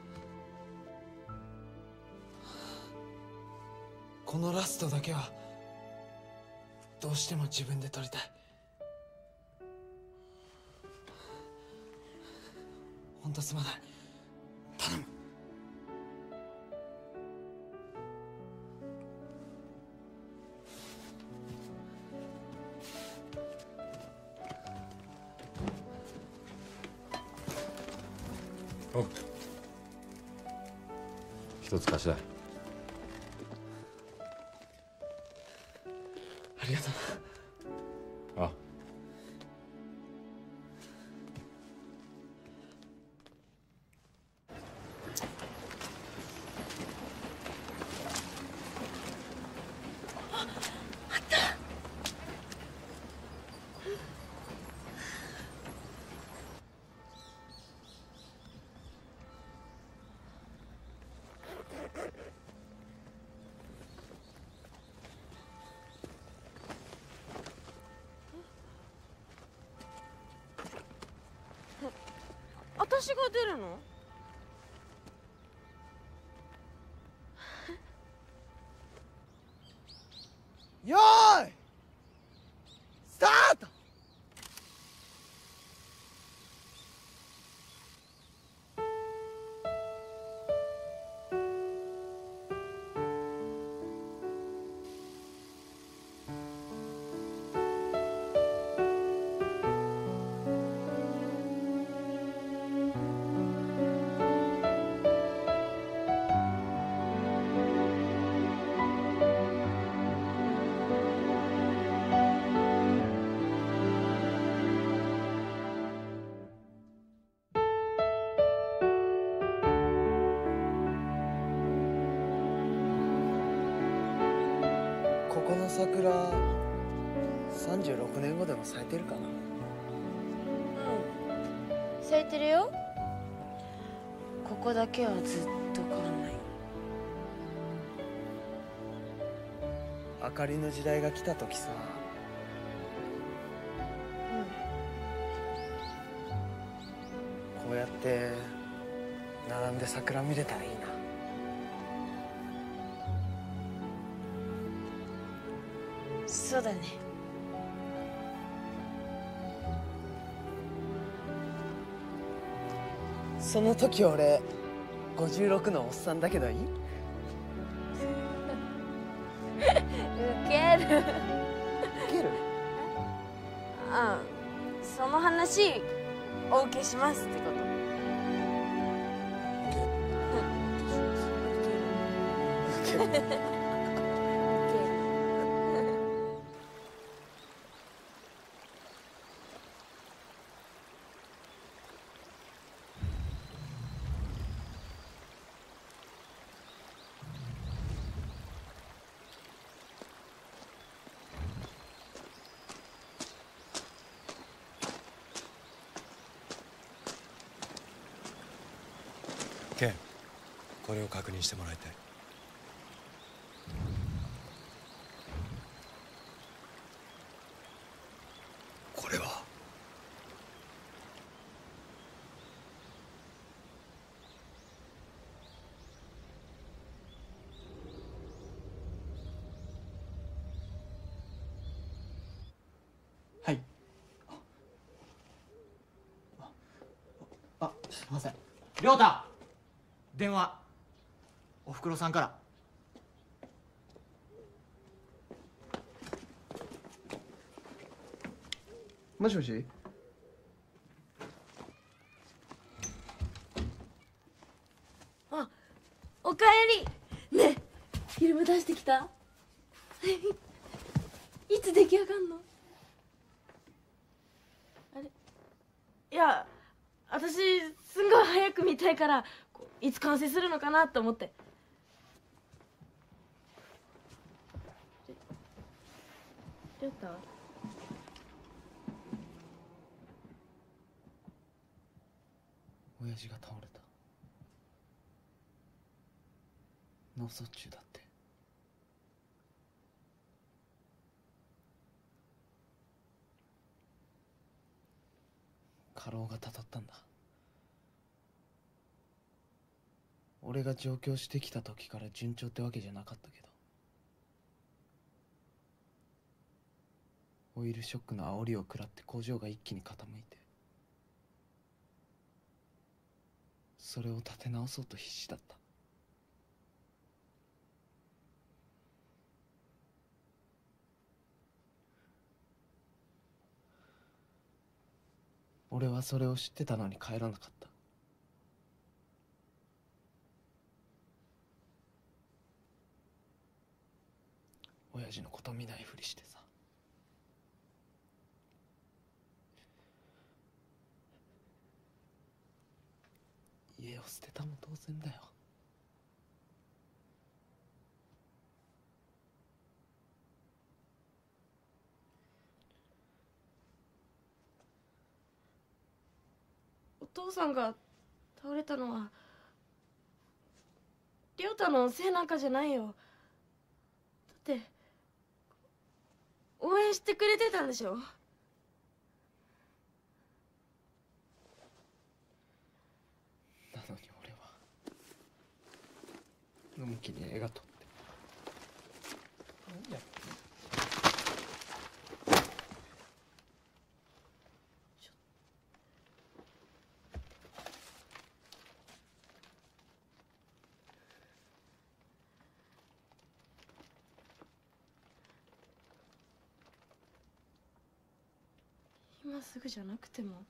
このラストだけはどうしても自分で撮りたい。ほんとすまない。頼む。 お、一つ貸したい。 ありがとう。 あ、 私が出るの？ よーい。 ここの桜さんじゅうろくねんごでも咲いてるかな。 うん咲いてるよ。ここだけはずっと変わんない。 あかりの時代が来た時さ、こうやって並んで桜見れたらいいな。 そうだね。 その時俺ごじゅうろくのおっさんだけどいい？ ウケる。ウケる？ うんその話お受けしますってこと。ウケる。 ケン、これを確認してもらいたい。これははい。あ、すいません。亮太、電話。おふくろさんから。 もしもし。 あ、おかえり。ねえ、フィルム出してきた。いつ出来上がんの？あれ、いや、私すんごい早く見たいからこういつ完成するのかなって思って。亮太？ 親父が倒れた。脳卒中だって。過労がたたったんだ。俺が上京してきた時から順調ってわけじゃなかったけど、オイルショックの煽りを食らって工場が一気に傾いて、それを立て直そうと必死だった。俺はそれを知ってたのに帰らなかった。親父のこと見ないふりしてさ。家を捨てたも当然だよ。 お父さんが倒れたのは亮太のせいなんかじゃないよ。だって応援してくれてたんでしょ。 なのに俺はのんきに映画撮って。何やってんの？ 今すぐじゃなくても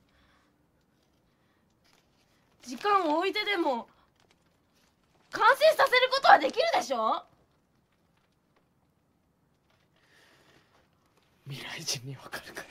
時間を置いてでも完成させることはできるでしょ。 未来人にわかるかよ。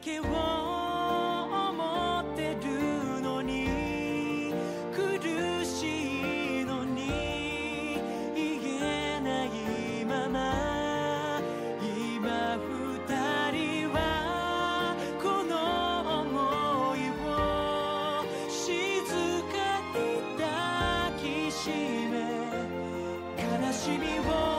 けを思ってるのに苦しいのに言えないまま今二人はこの想いを静かに抱きしめ悲しみを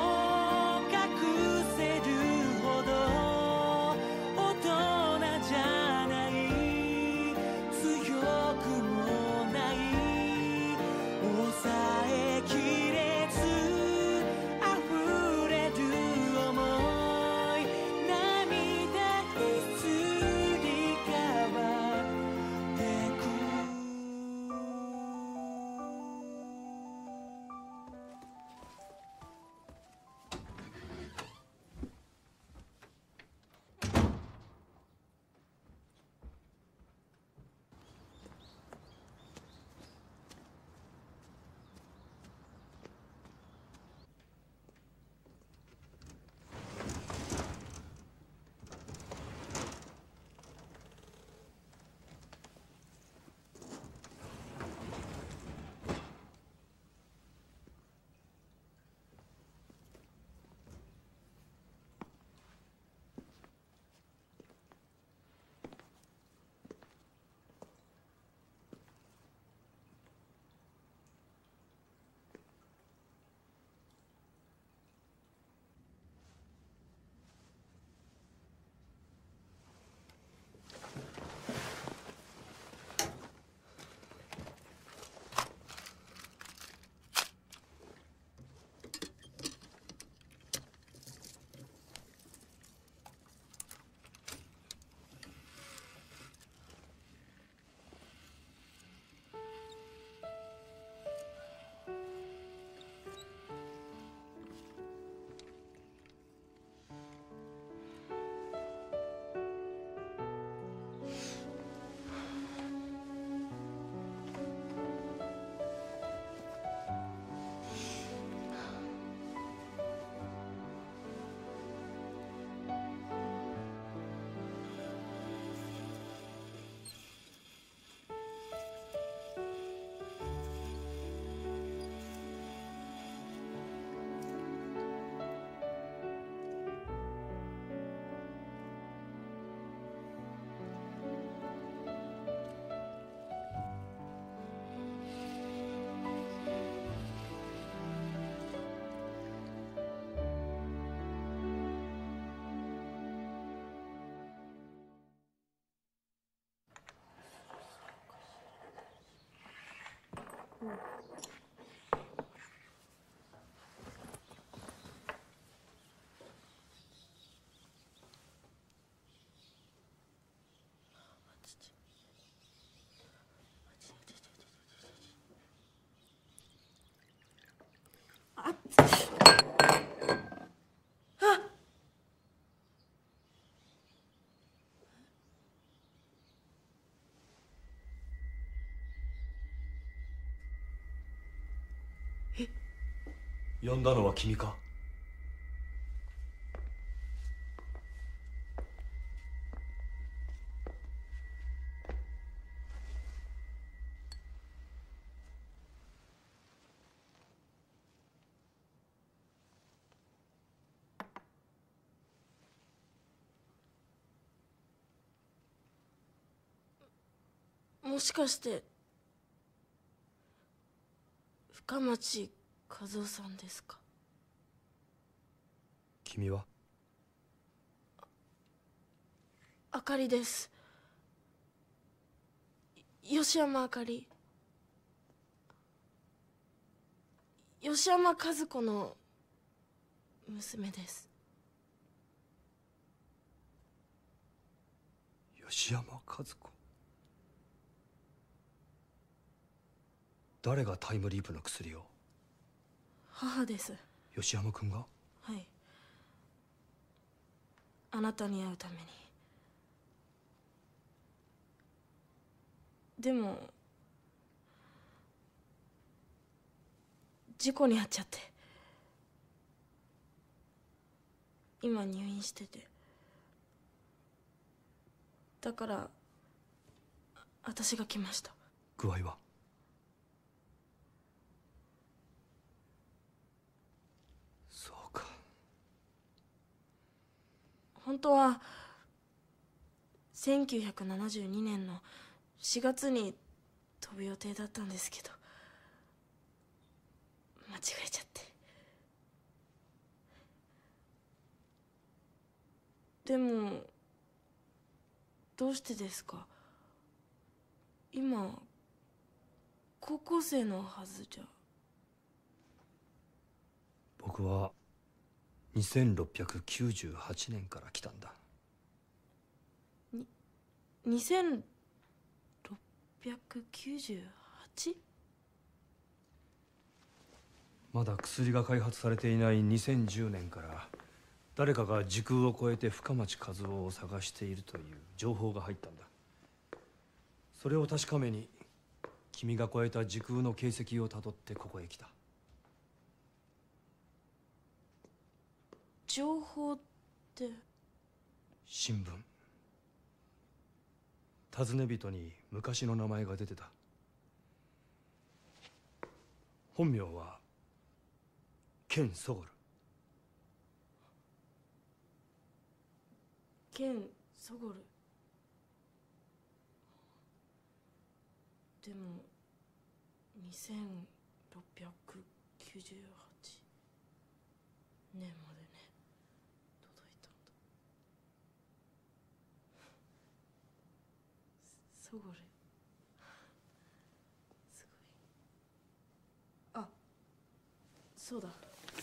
呼んだのは君か？ もしかして深町和夫さんですか？ 君は？ あかりです。吉山あかり。吉山和子の娘です。 吉山和子。誰がタイムリープの薬を？ 母です。 吉山君が？ はい。あなたに会うために。でも事故に遭っちゃって今入院してて。 だから私が来ました。 具合は？そうか。 本当はせんきゅうひゃくななじゅうにねんのしがつに飛ぶ予定だったんですけど間違えちゃって。でもどうしてですか？今高校生のはずじゃ。 僕はにせんろっぴゃくきゅうじゅうはちねんから来たんだ。 ににせんろっぴゃくきゅうじゅうはち？ まだ薬が開発されていないにせんじゅうねんから誰かが時空を超えて深町和夫を探しているという情報が入ったんだ。それを確かめに君が超えた時空の形跡をたどってここへ来た。 情報って？ 新聞。尋ね人に昔の名前が出てた。本名はケン・ソゴル。 ケン・ソゴル。でもにせんろっぴゃくきゅうじゅうはちねんまでね届いたんだ。ソゴルすごい。あ、そうだ。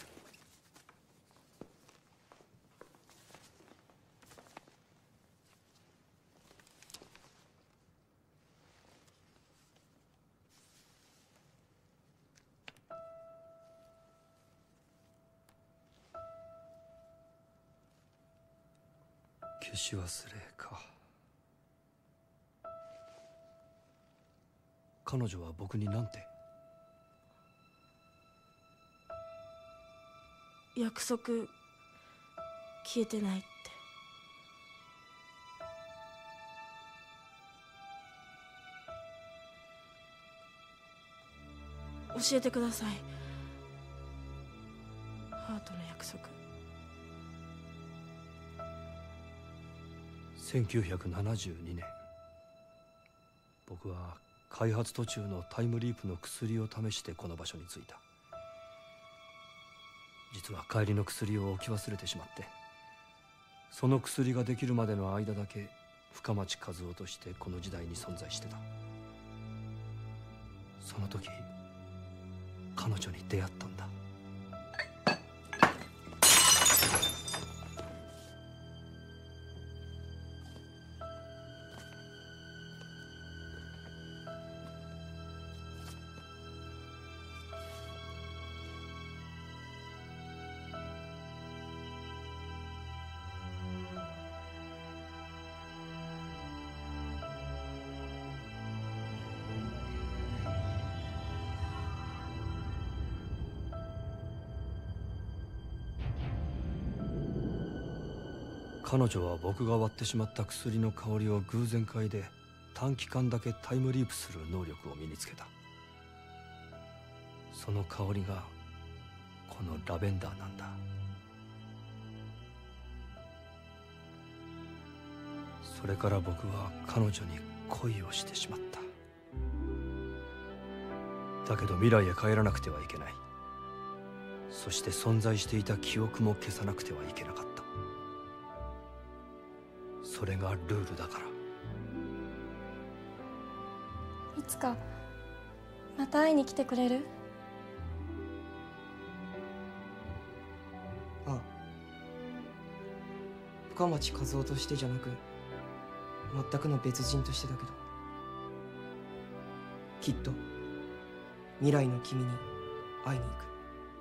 消し忘れか。彼女は僕に何て？ 約束消えてないって。教えてください。ハートの約束。 せんきゅうひゃくななじゅうにねん、僕は開発途中のタイムリープの薬を試してこの場所に着いた。実は帰りの薬を置き忘れてしまって、その薬ができるまでの間だけ深町和夫としてこの時代に存在してた。その時彼女に出会ったんだ。彼女は僕が割ってしまった薬の香りを偶然嗅いで短期間だけタイムリープする能力を身につけた。その香りがこのラベンダーなんだ。それから僕は彼女に恋をしてしまった。だけど未来へ帰らなくてはいけない。そして存在していた記憶も消さなくてはいけなかった。それがルールだから。 いつかまた会いに来てくれる？ ああ、深町和夫としてじゃなく全くの別人としてだけど、きっと未来の君に会いに行く。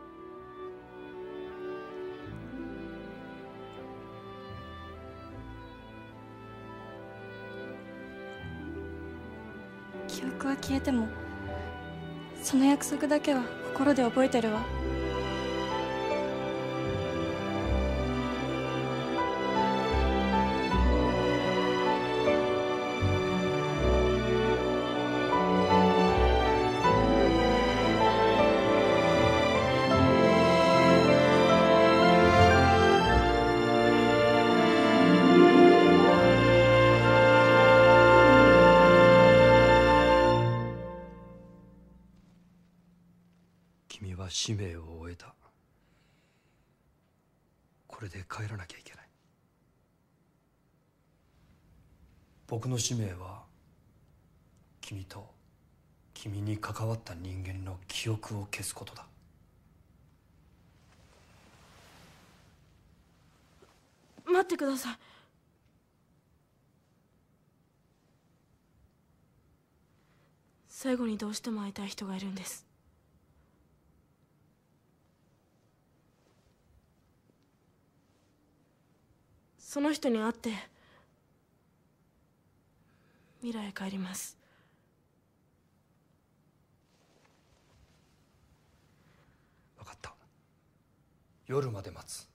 記憶は消えてもその約束だけは心で覚えてるわ。 君は使命を終えた。これで帰らなきゃいけない。僕の使命は君と君に関わった人間の記憶を消すことだ。 待ってください。最後にどうしても会いたい人がいるんです。その人に会って未来へ帰ります。 分かった。夜まで待つ。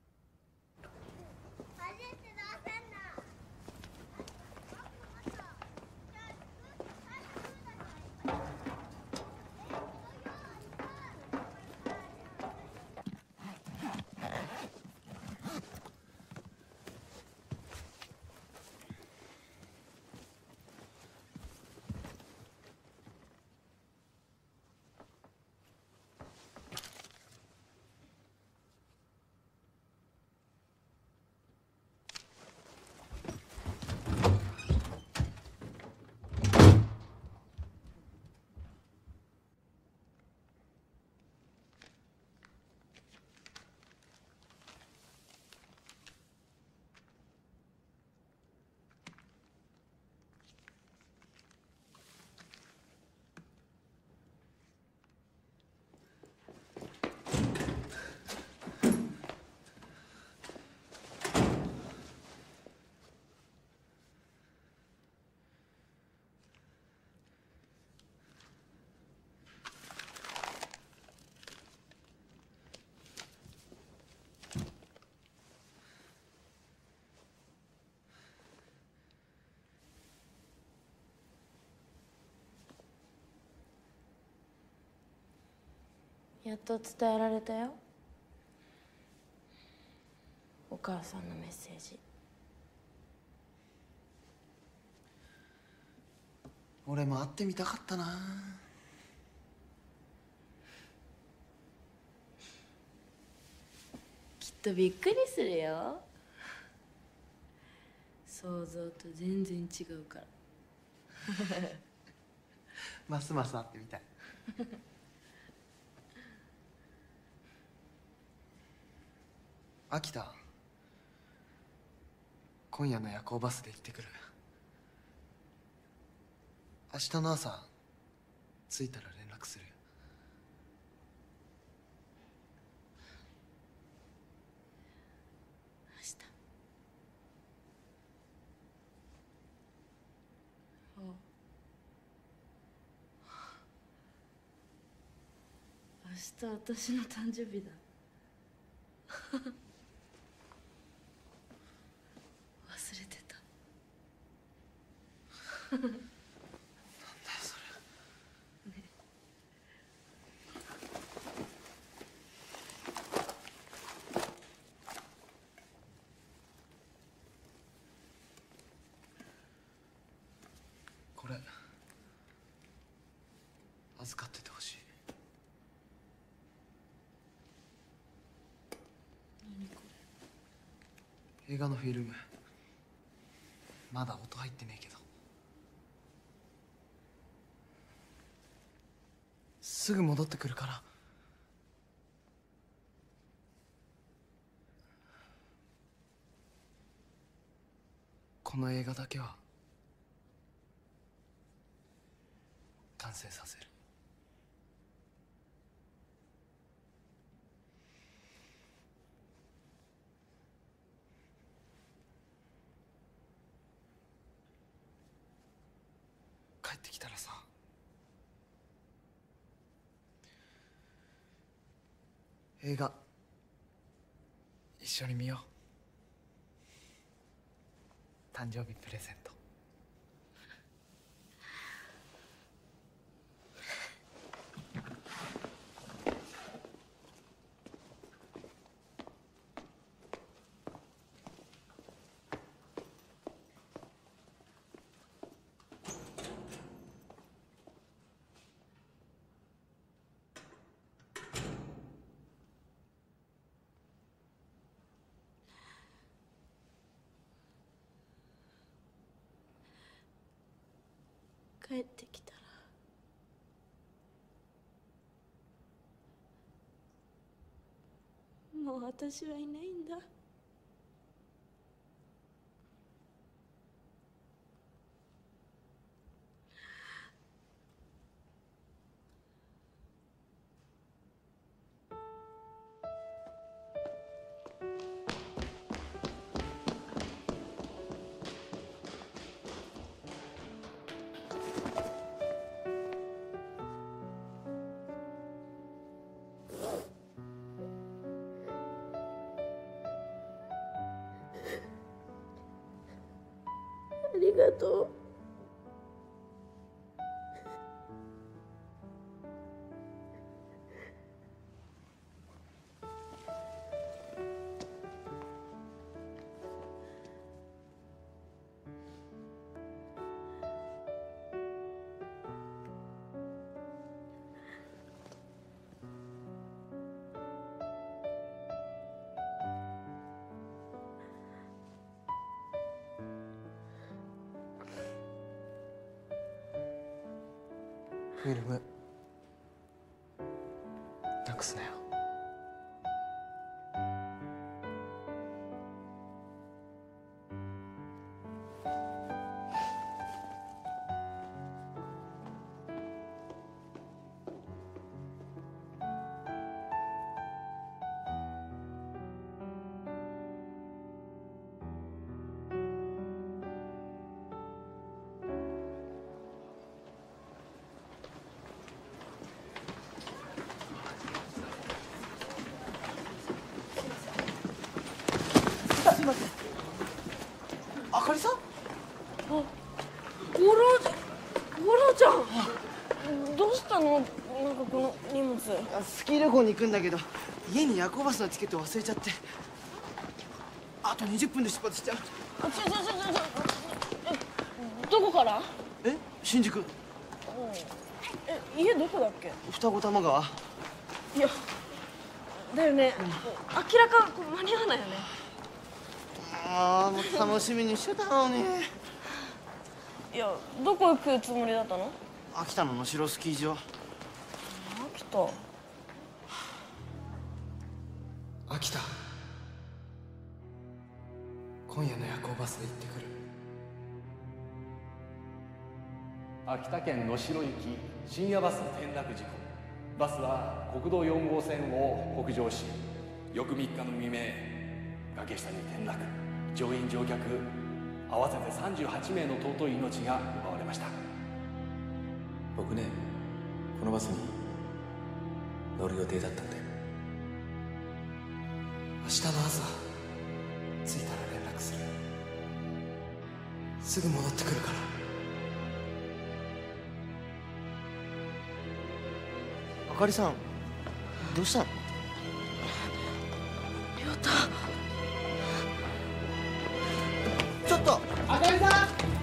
やっと伝えられたよ、お母さんのメッセージ。 俺も会ってみたかったな。 きっとびっくりするよ。想像と全然違うから。 ますます会ってみたい。秋田、今夜の夜行バスで行ってくる。明日の朝着いたら連絡する。 明日。あ、明日私の誕生日だ。忘れてた。なんだよそれ。ね、 これ預かっててほしい。 何これ？映画のフィルム。まだ音入ってねえけど。すぐ戻ってくるから。この映画だけは完成させる。帰ってきたらさ、映画一緒に見よう。誕生日プレゼント。 帰ってきたらもう私はいないんだ。ありがとう。 フィルムなくすなよ。 すいません。 あかりさん？ あ、五郎ちゃん、五郎ちゃん、どうしたの？なんかこの荷物。 スキー旅行に行くんだけど家に夜行バスのチケット忘れちゃって、あとにじゅっぷんで出発しちゃう。 あ、ちょちょちょちょ、え、どこから？ え、新宿。 え、家どこだっけ？ 双子玉川。 いや、だよね、明らか間に合わないよね。 ああ、もう楽しみにしてたのに。 いや、どこ行くつもりだったの？ 秋田の能代スキー場。 秋田。 秋田。今夜の夜行バスで行ってくる。 秋田県能代行き深夜バス転落事故。バスは国道よん号線を北上し、翌みっかの未明、崖下に転落。乗員乗客合わせてさんじゅうはちめいの尊い命が奪われました。 僕ね、このバスに乗る予定だったんだよ。 明日の朝着いたら連絡する。すぐ戻ってくるから。あかりさん、どうしたの？ 亮太。 ちょっと、あかりさん。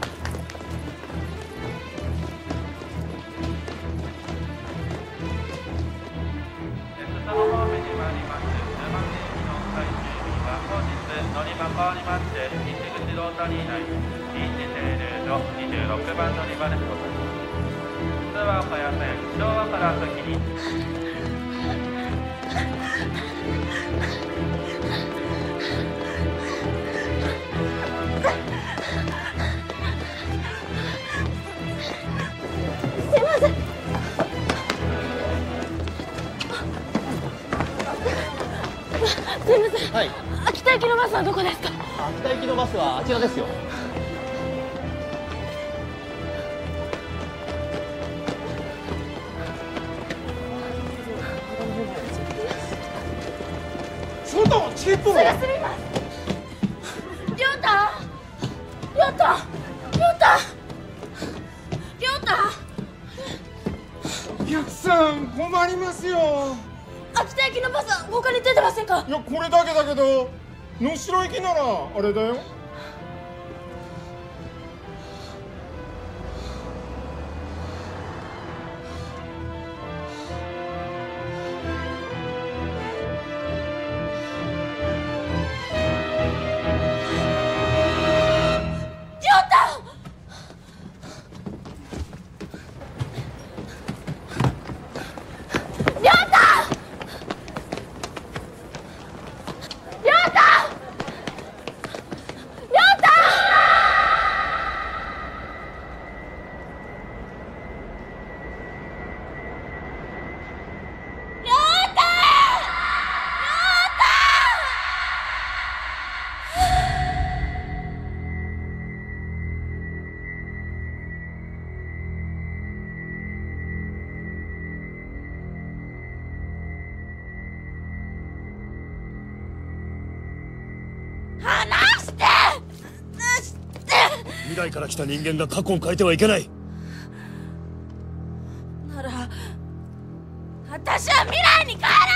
その方面に参ります。沼津駅の最終日は本日乗り場変わりまして、西口ロータリー内臨時停留所にじゅうろくばん乗り場でございます。ツアー早線昭和から先に。 すいません。すいません。はい。秋田行きのバスはどこですか？ 秋田行きのバスはあちらですよ。 翔太はチケットを。 すぐすみます。亮太。亮太。亮太。亮太。 お客さん困りますよ。 秋田行きのバスは他に出てませんか？ いや、これだけだけど能代行きならあれだよ。 亮太。 未来から来た人間が過去を変えてはいけない。 なら私は未来に帰らない。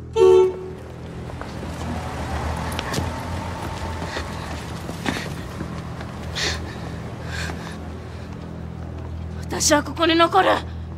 私はここに残る。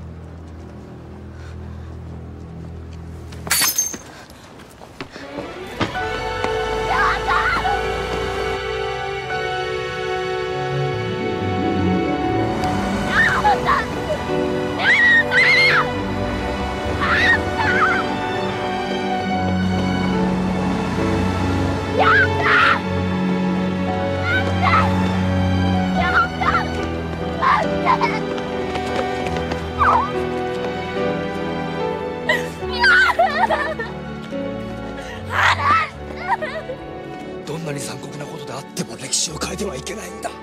どんなに残酷なことであっても歴史を変えてはいけないんだ。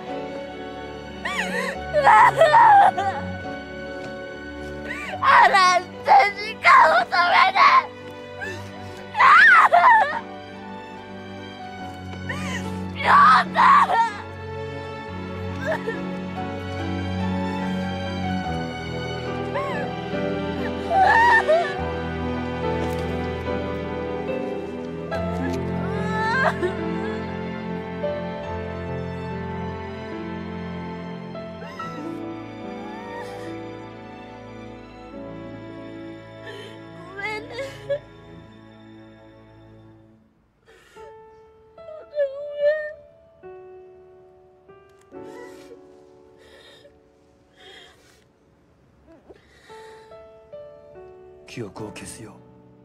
離して時間を止めて。亮太。ごめんね。 記憶を消すよ。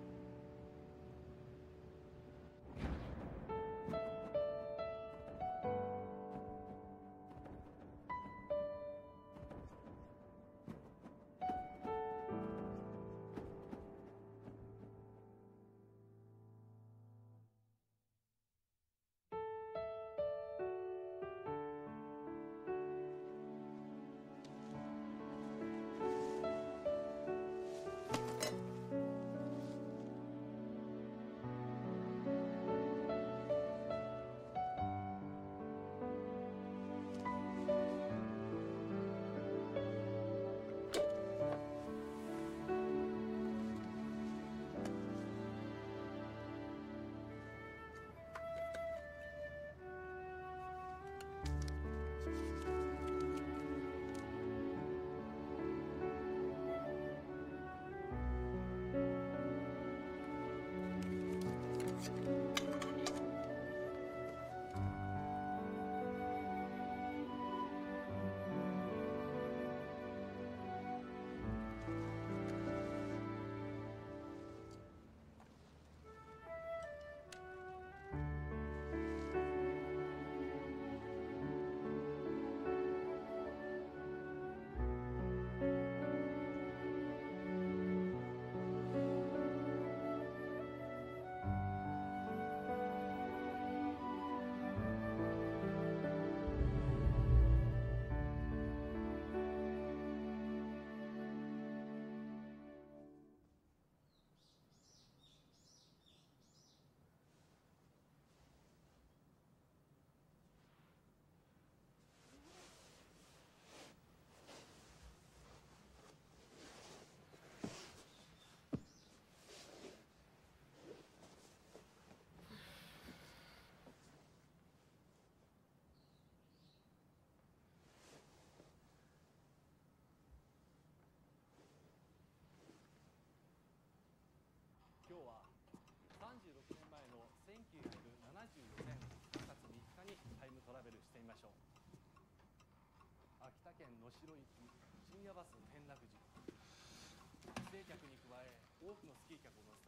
今日はさんじゅうろくねんまえのせんきゅうひゃくななじゅうよねんさんがつみっかにタイムトラベルしてみましょう。秋田県能代行き深夜バス転落事故。帰省客に加え多くのスキー客を乗せた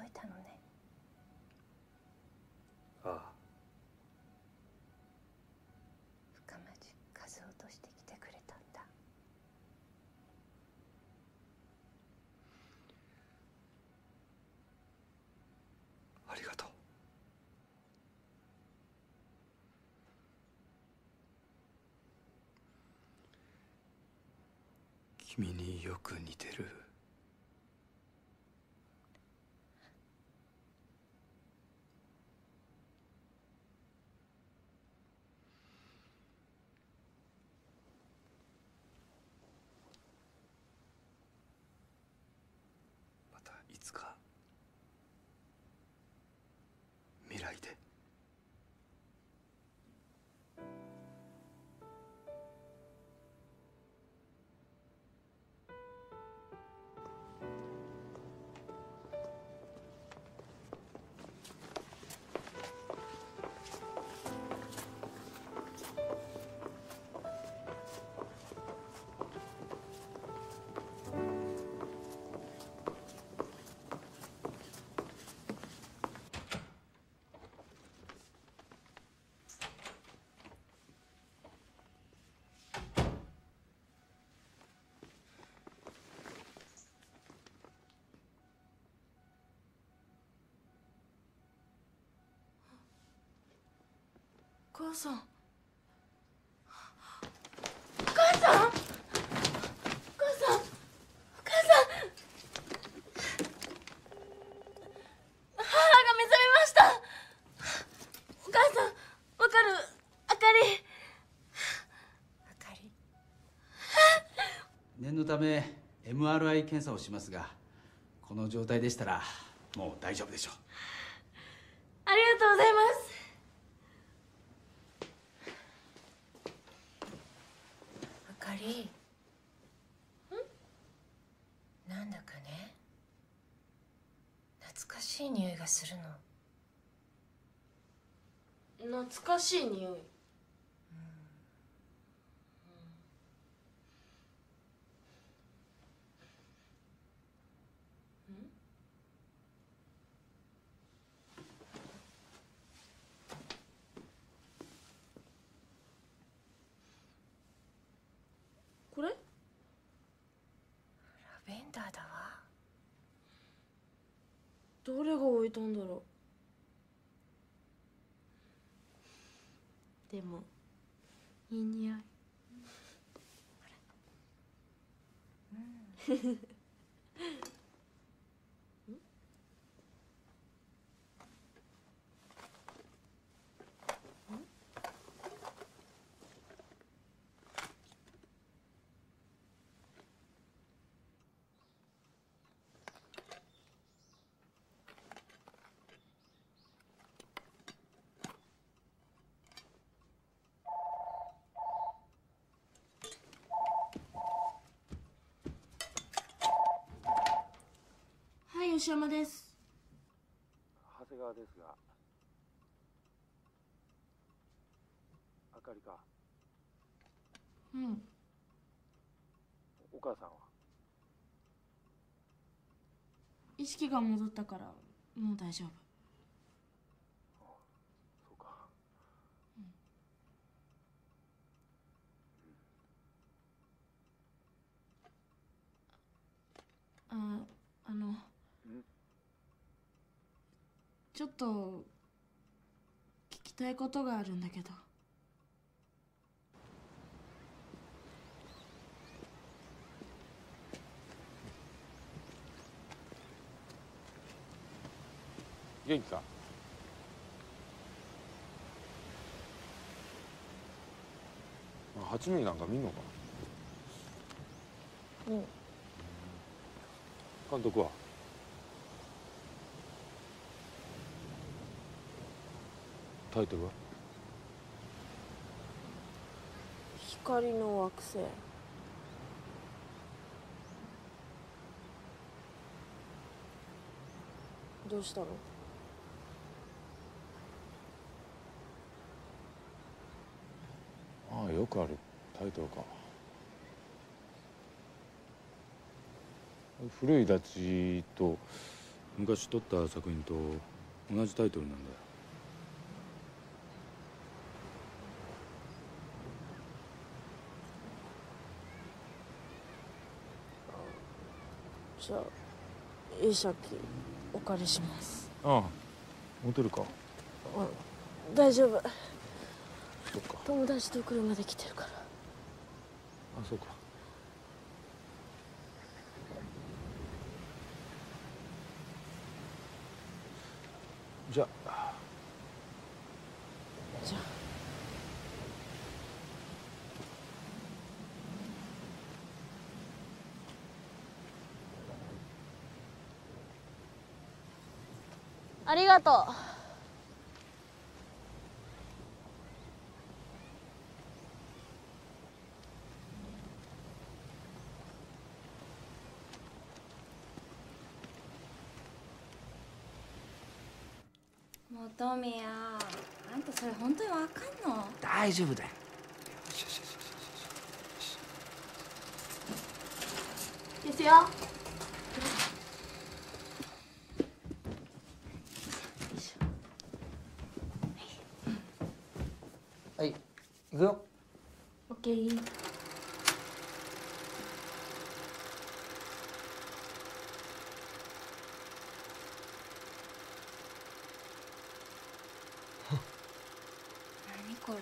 いたのね。 ああ。 深町和夫として来てくれたんだ。 ありがとう。君によく似てる。またいつか未来で。 お母さん。お母さん。お母さん。お母さん。母が目覚めました。お母さん、わかる？あかり。 あかり。 念のため エムアールアイ 検査をしますが、この状態でしたらもう大丈夫でしょう。 ありがとうございます。 あかり。ん？なんだかね、懐かしい匂いがするの。 懐かしい匂い。これ？ラベンダーだわ。 誰が置いたんだろう。でもいい匂い。うん。はい、吉山です。 長谷川ですが、あかりか。 うん。 お母さんは？ 意識が戻ったからもう大丈夫。 そうか。 あ、あの。ちょっと聞きたいことがあるんだけど。 元気か？八ミリなんか見んのか？ うん。 監督は？タイトルは？ 光の惑星。どうしたの？ ああ、よくあるタイトルか。古い立ちと昔撮った作品と同じタイトルなんだよ。 じゃあいいシャキお借りします。 ああ、持てるか。 あ、大丈夫。 そっか。 友達と車で来てるから。 あ、そうか。じゃあ。 じゃあ。ありがとう。 本宮、あんたそれ本当にわかんの？ 大丈夫だよ。 ですよ。 はい、行くよ。 オッケー。何これ。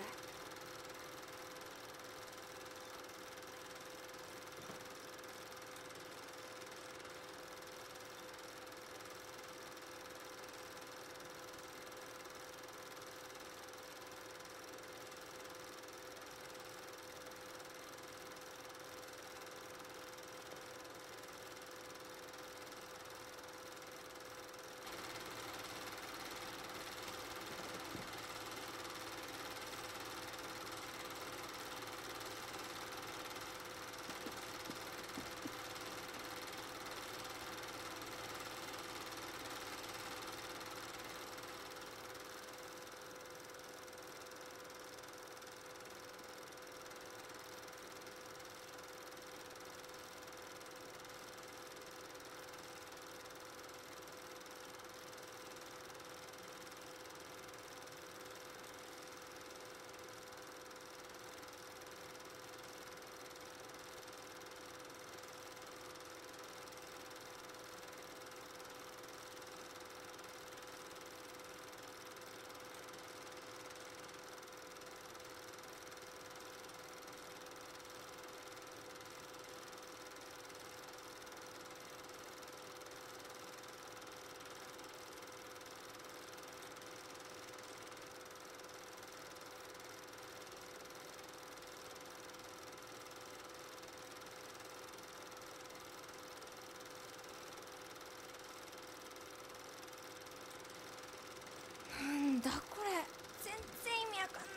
なんだこれ、全然意味わかんない。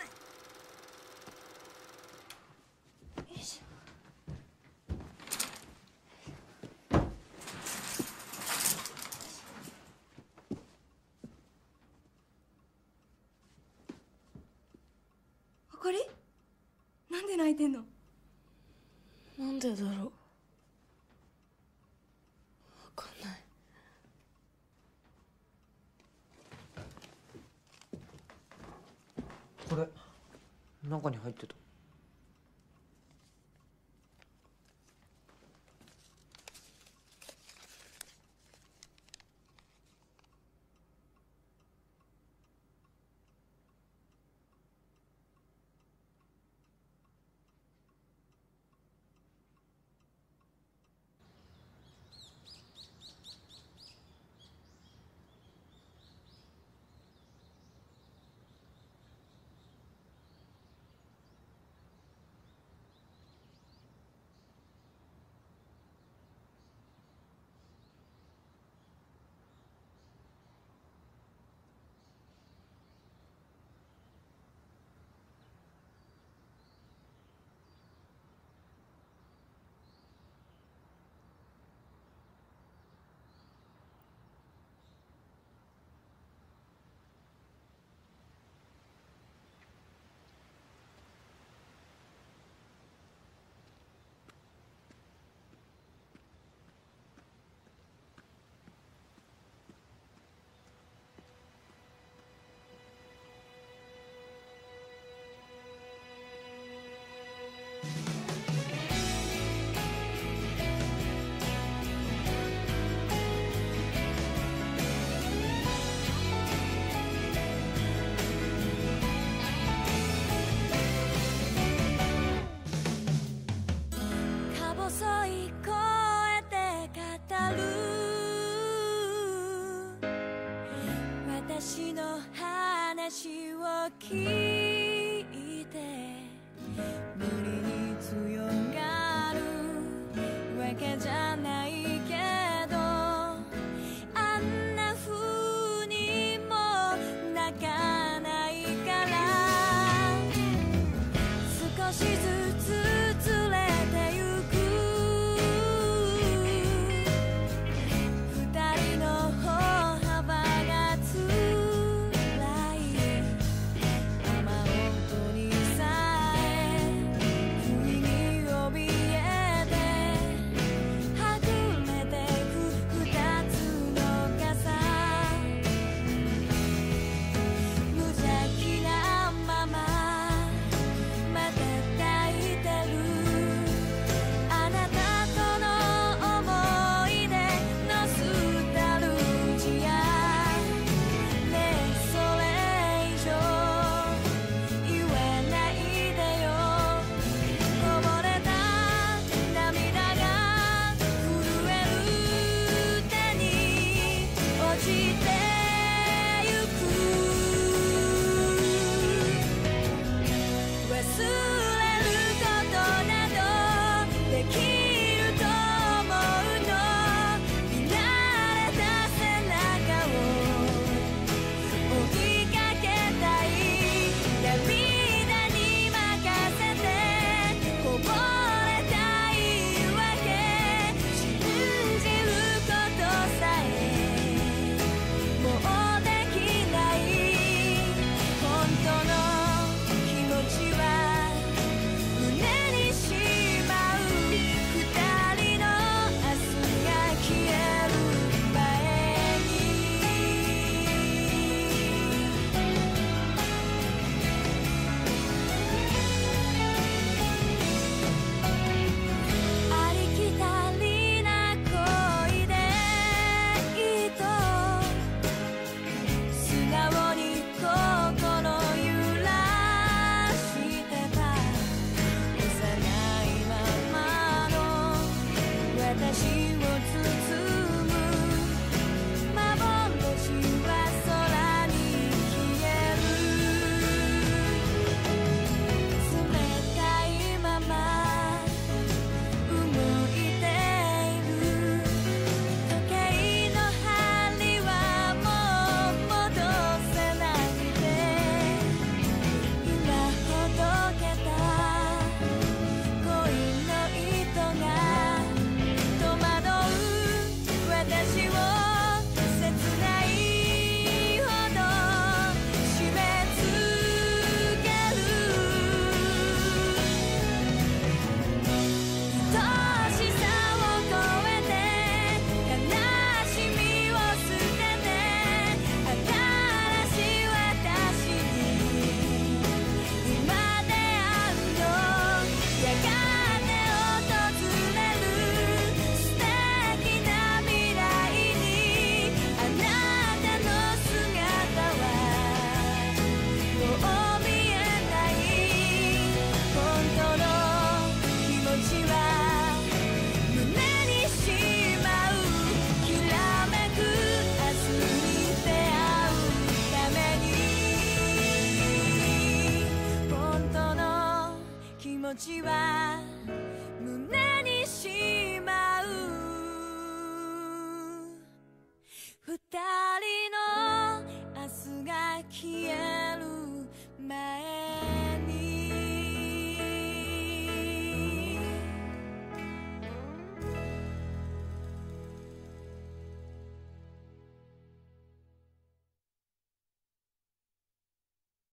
よいしょ。あかり？なんで泣いてんの？ なんでだろう。わかんない。 これ中に入ってた。 昔の話を聞いて無理に強がるわけじゃないけどあんな風にも泣かないから少しずつずれてゆく二人の歩幅がつらい雨音にさえ不意に怯えてはぐれてく二つの傘無邪気なまままた抱いてるあなたとの思い出のスタルジアねえそれ以上言えないでよこぼれた涙が震える手に落ちてゆく忘れることなどできると思うの見慣れた背中を追いかけたい涙に任せてこぼれたいわけ信じることさえもうできない本当の気持ちは胸にしまう二人の明日が消える前にありきたりな恋でいいと素直に心揺らしてた幼いままの私を包む幻は空に消える冷たいまま動いている時計の針はもう戻せなくて今ほどけた恋の糸が戸惑う私を切ないほど締め付ける愛しさを超えて悲しみを捨てて新しい私に今出会うのやがて訪れる素敵な未来にあなたの姿はもう見えない本当の気持ちは胸にしまうきらめく明日に出会うために本当の気持ちは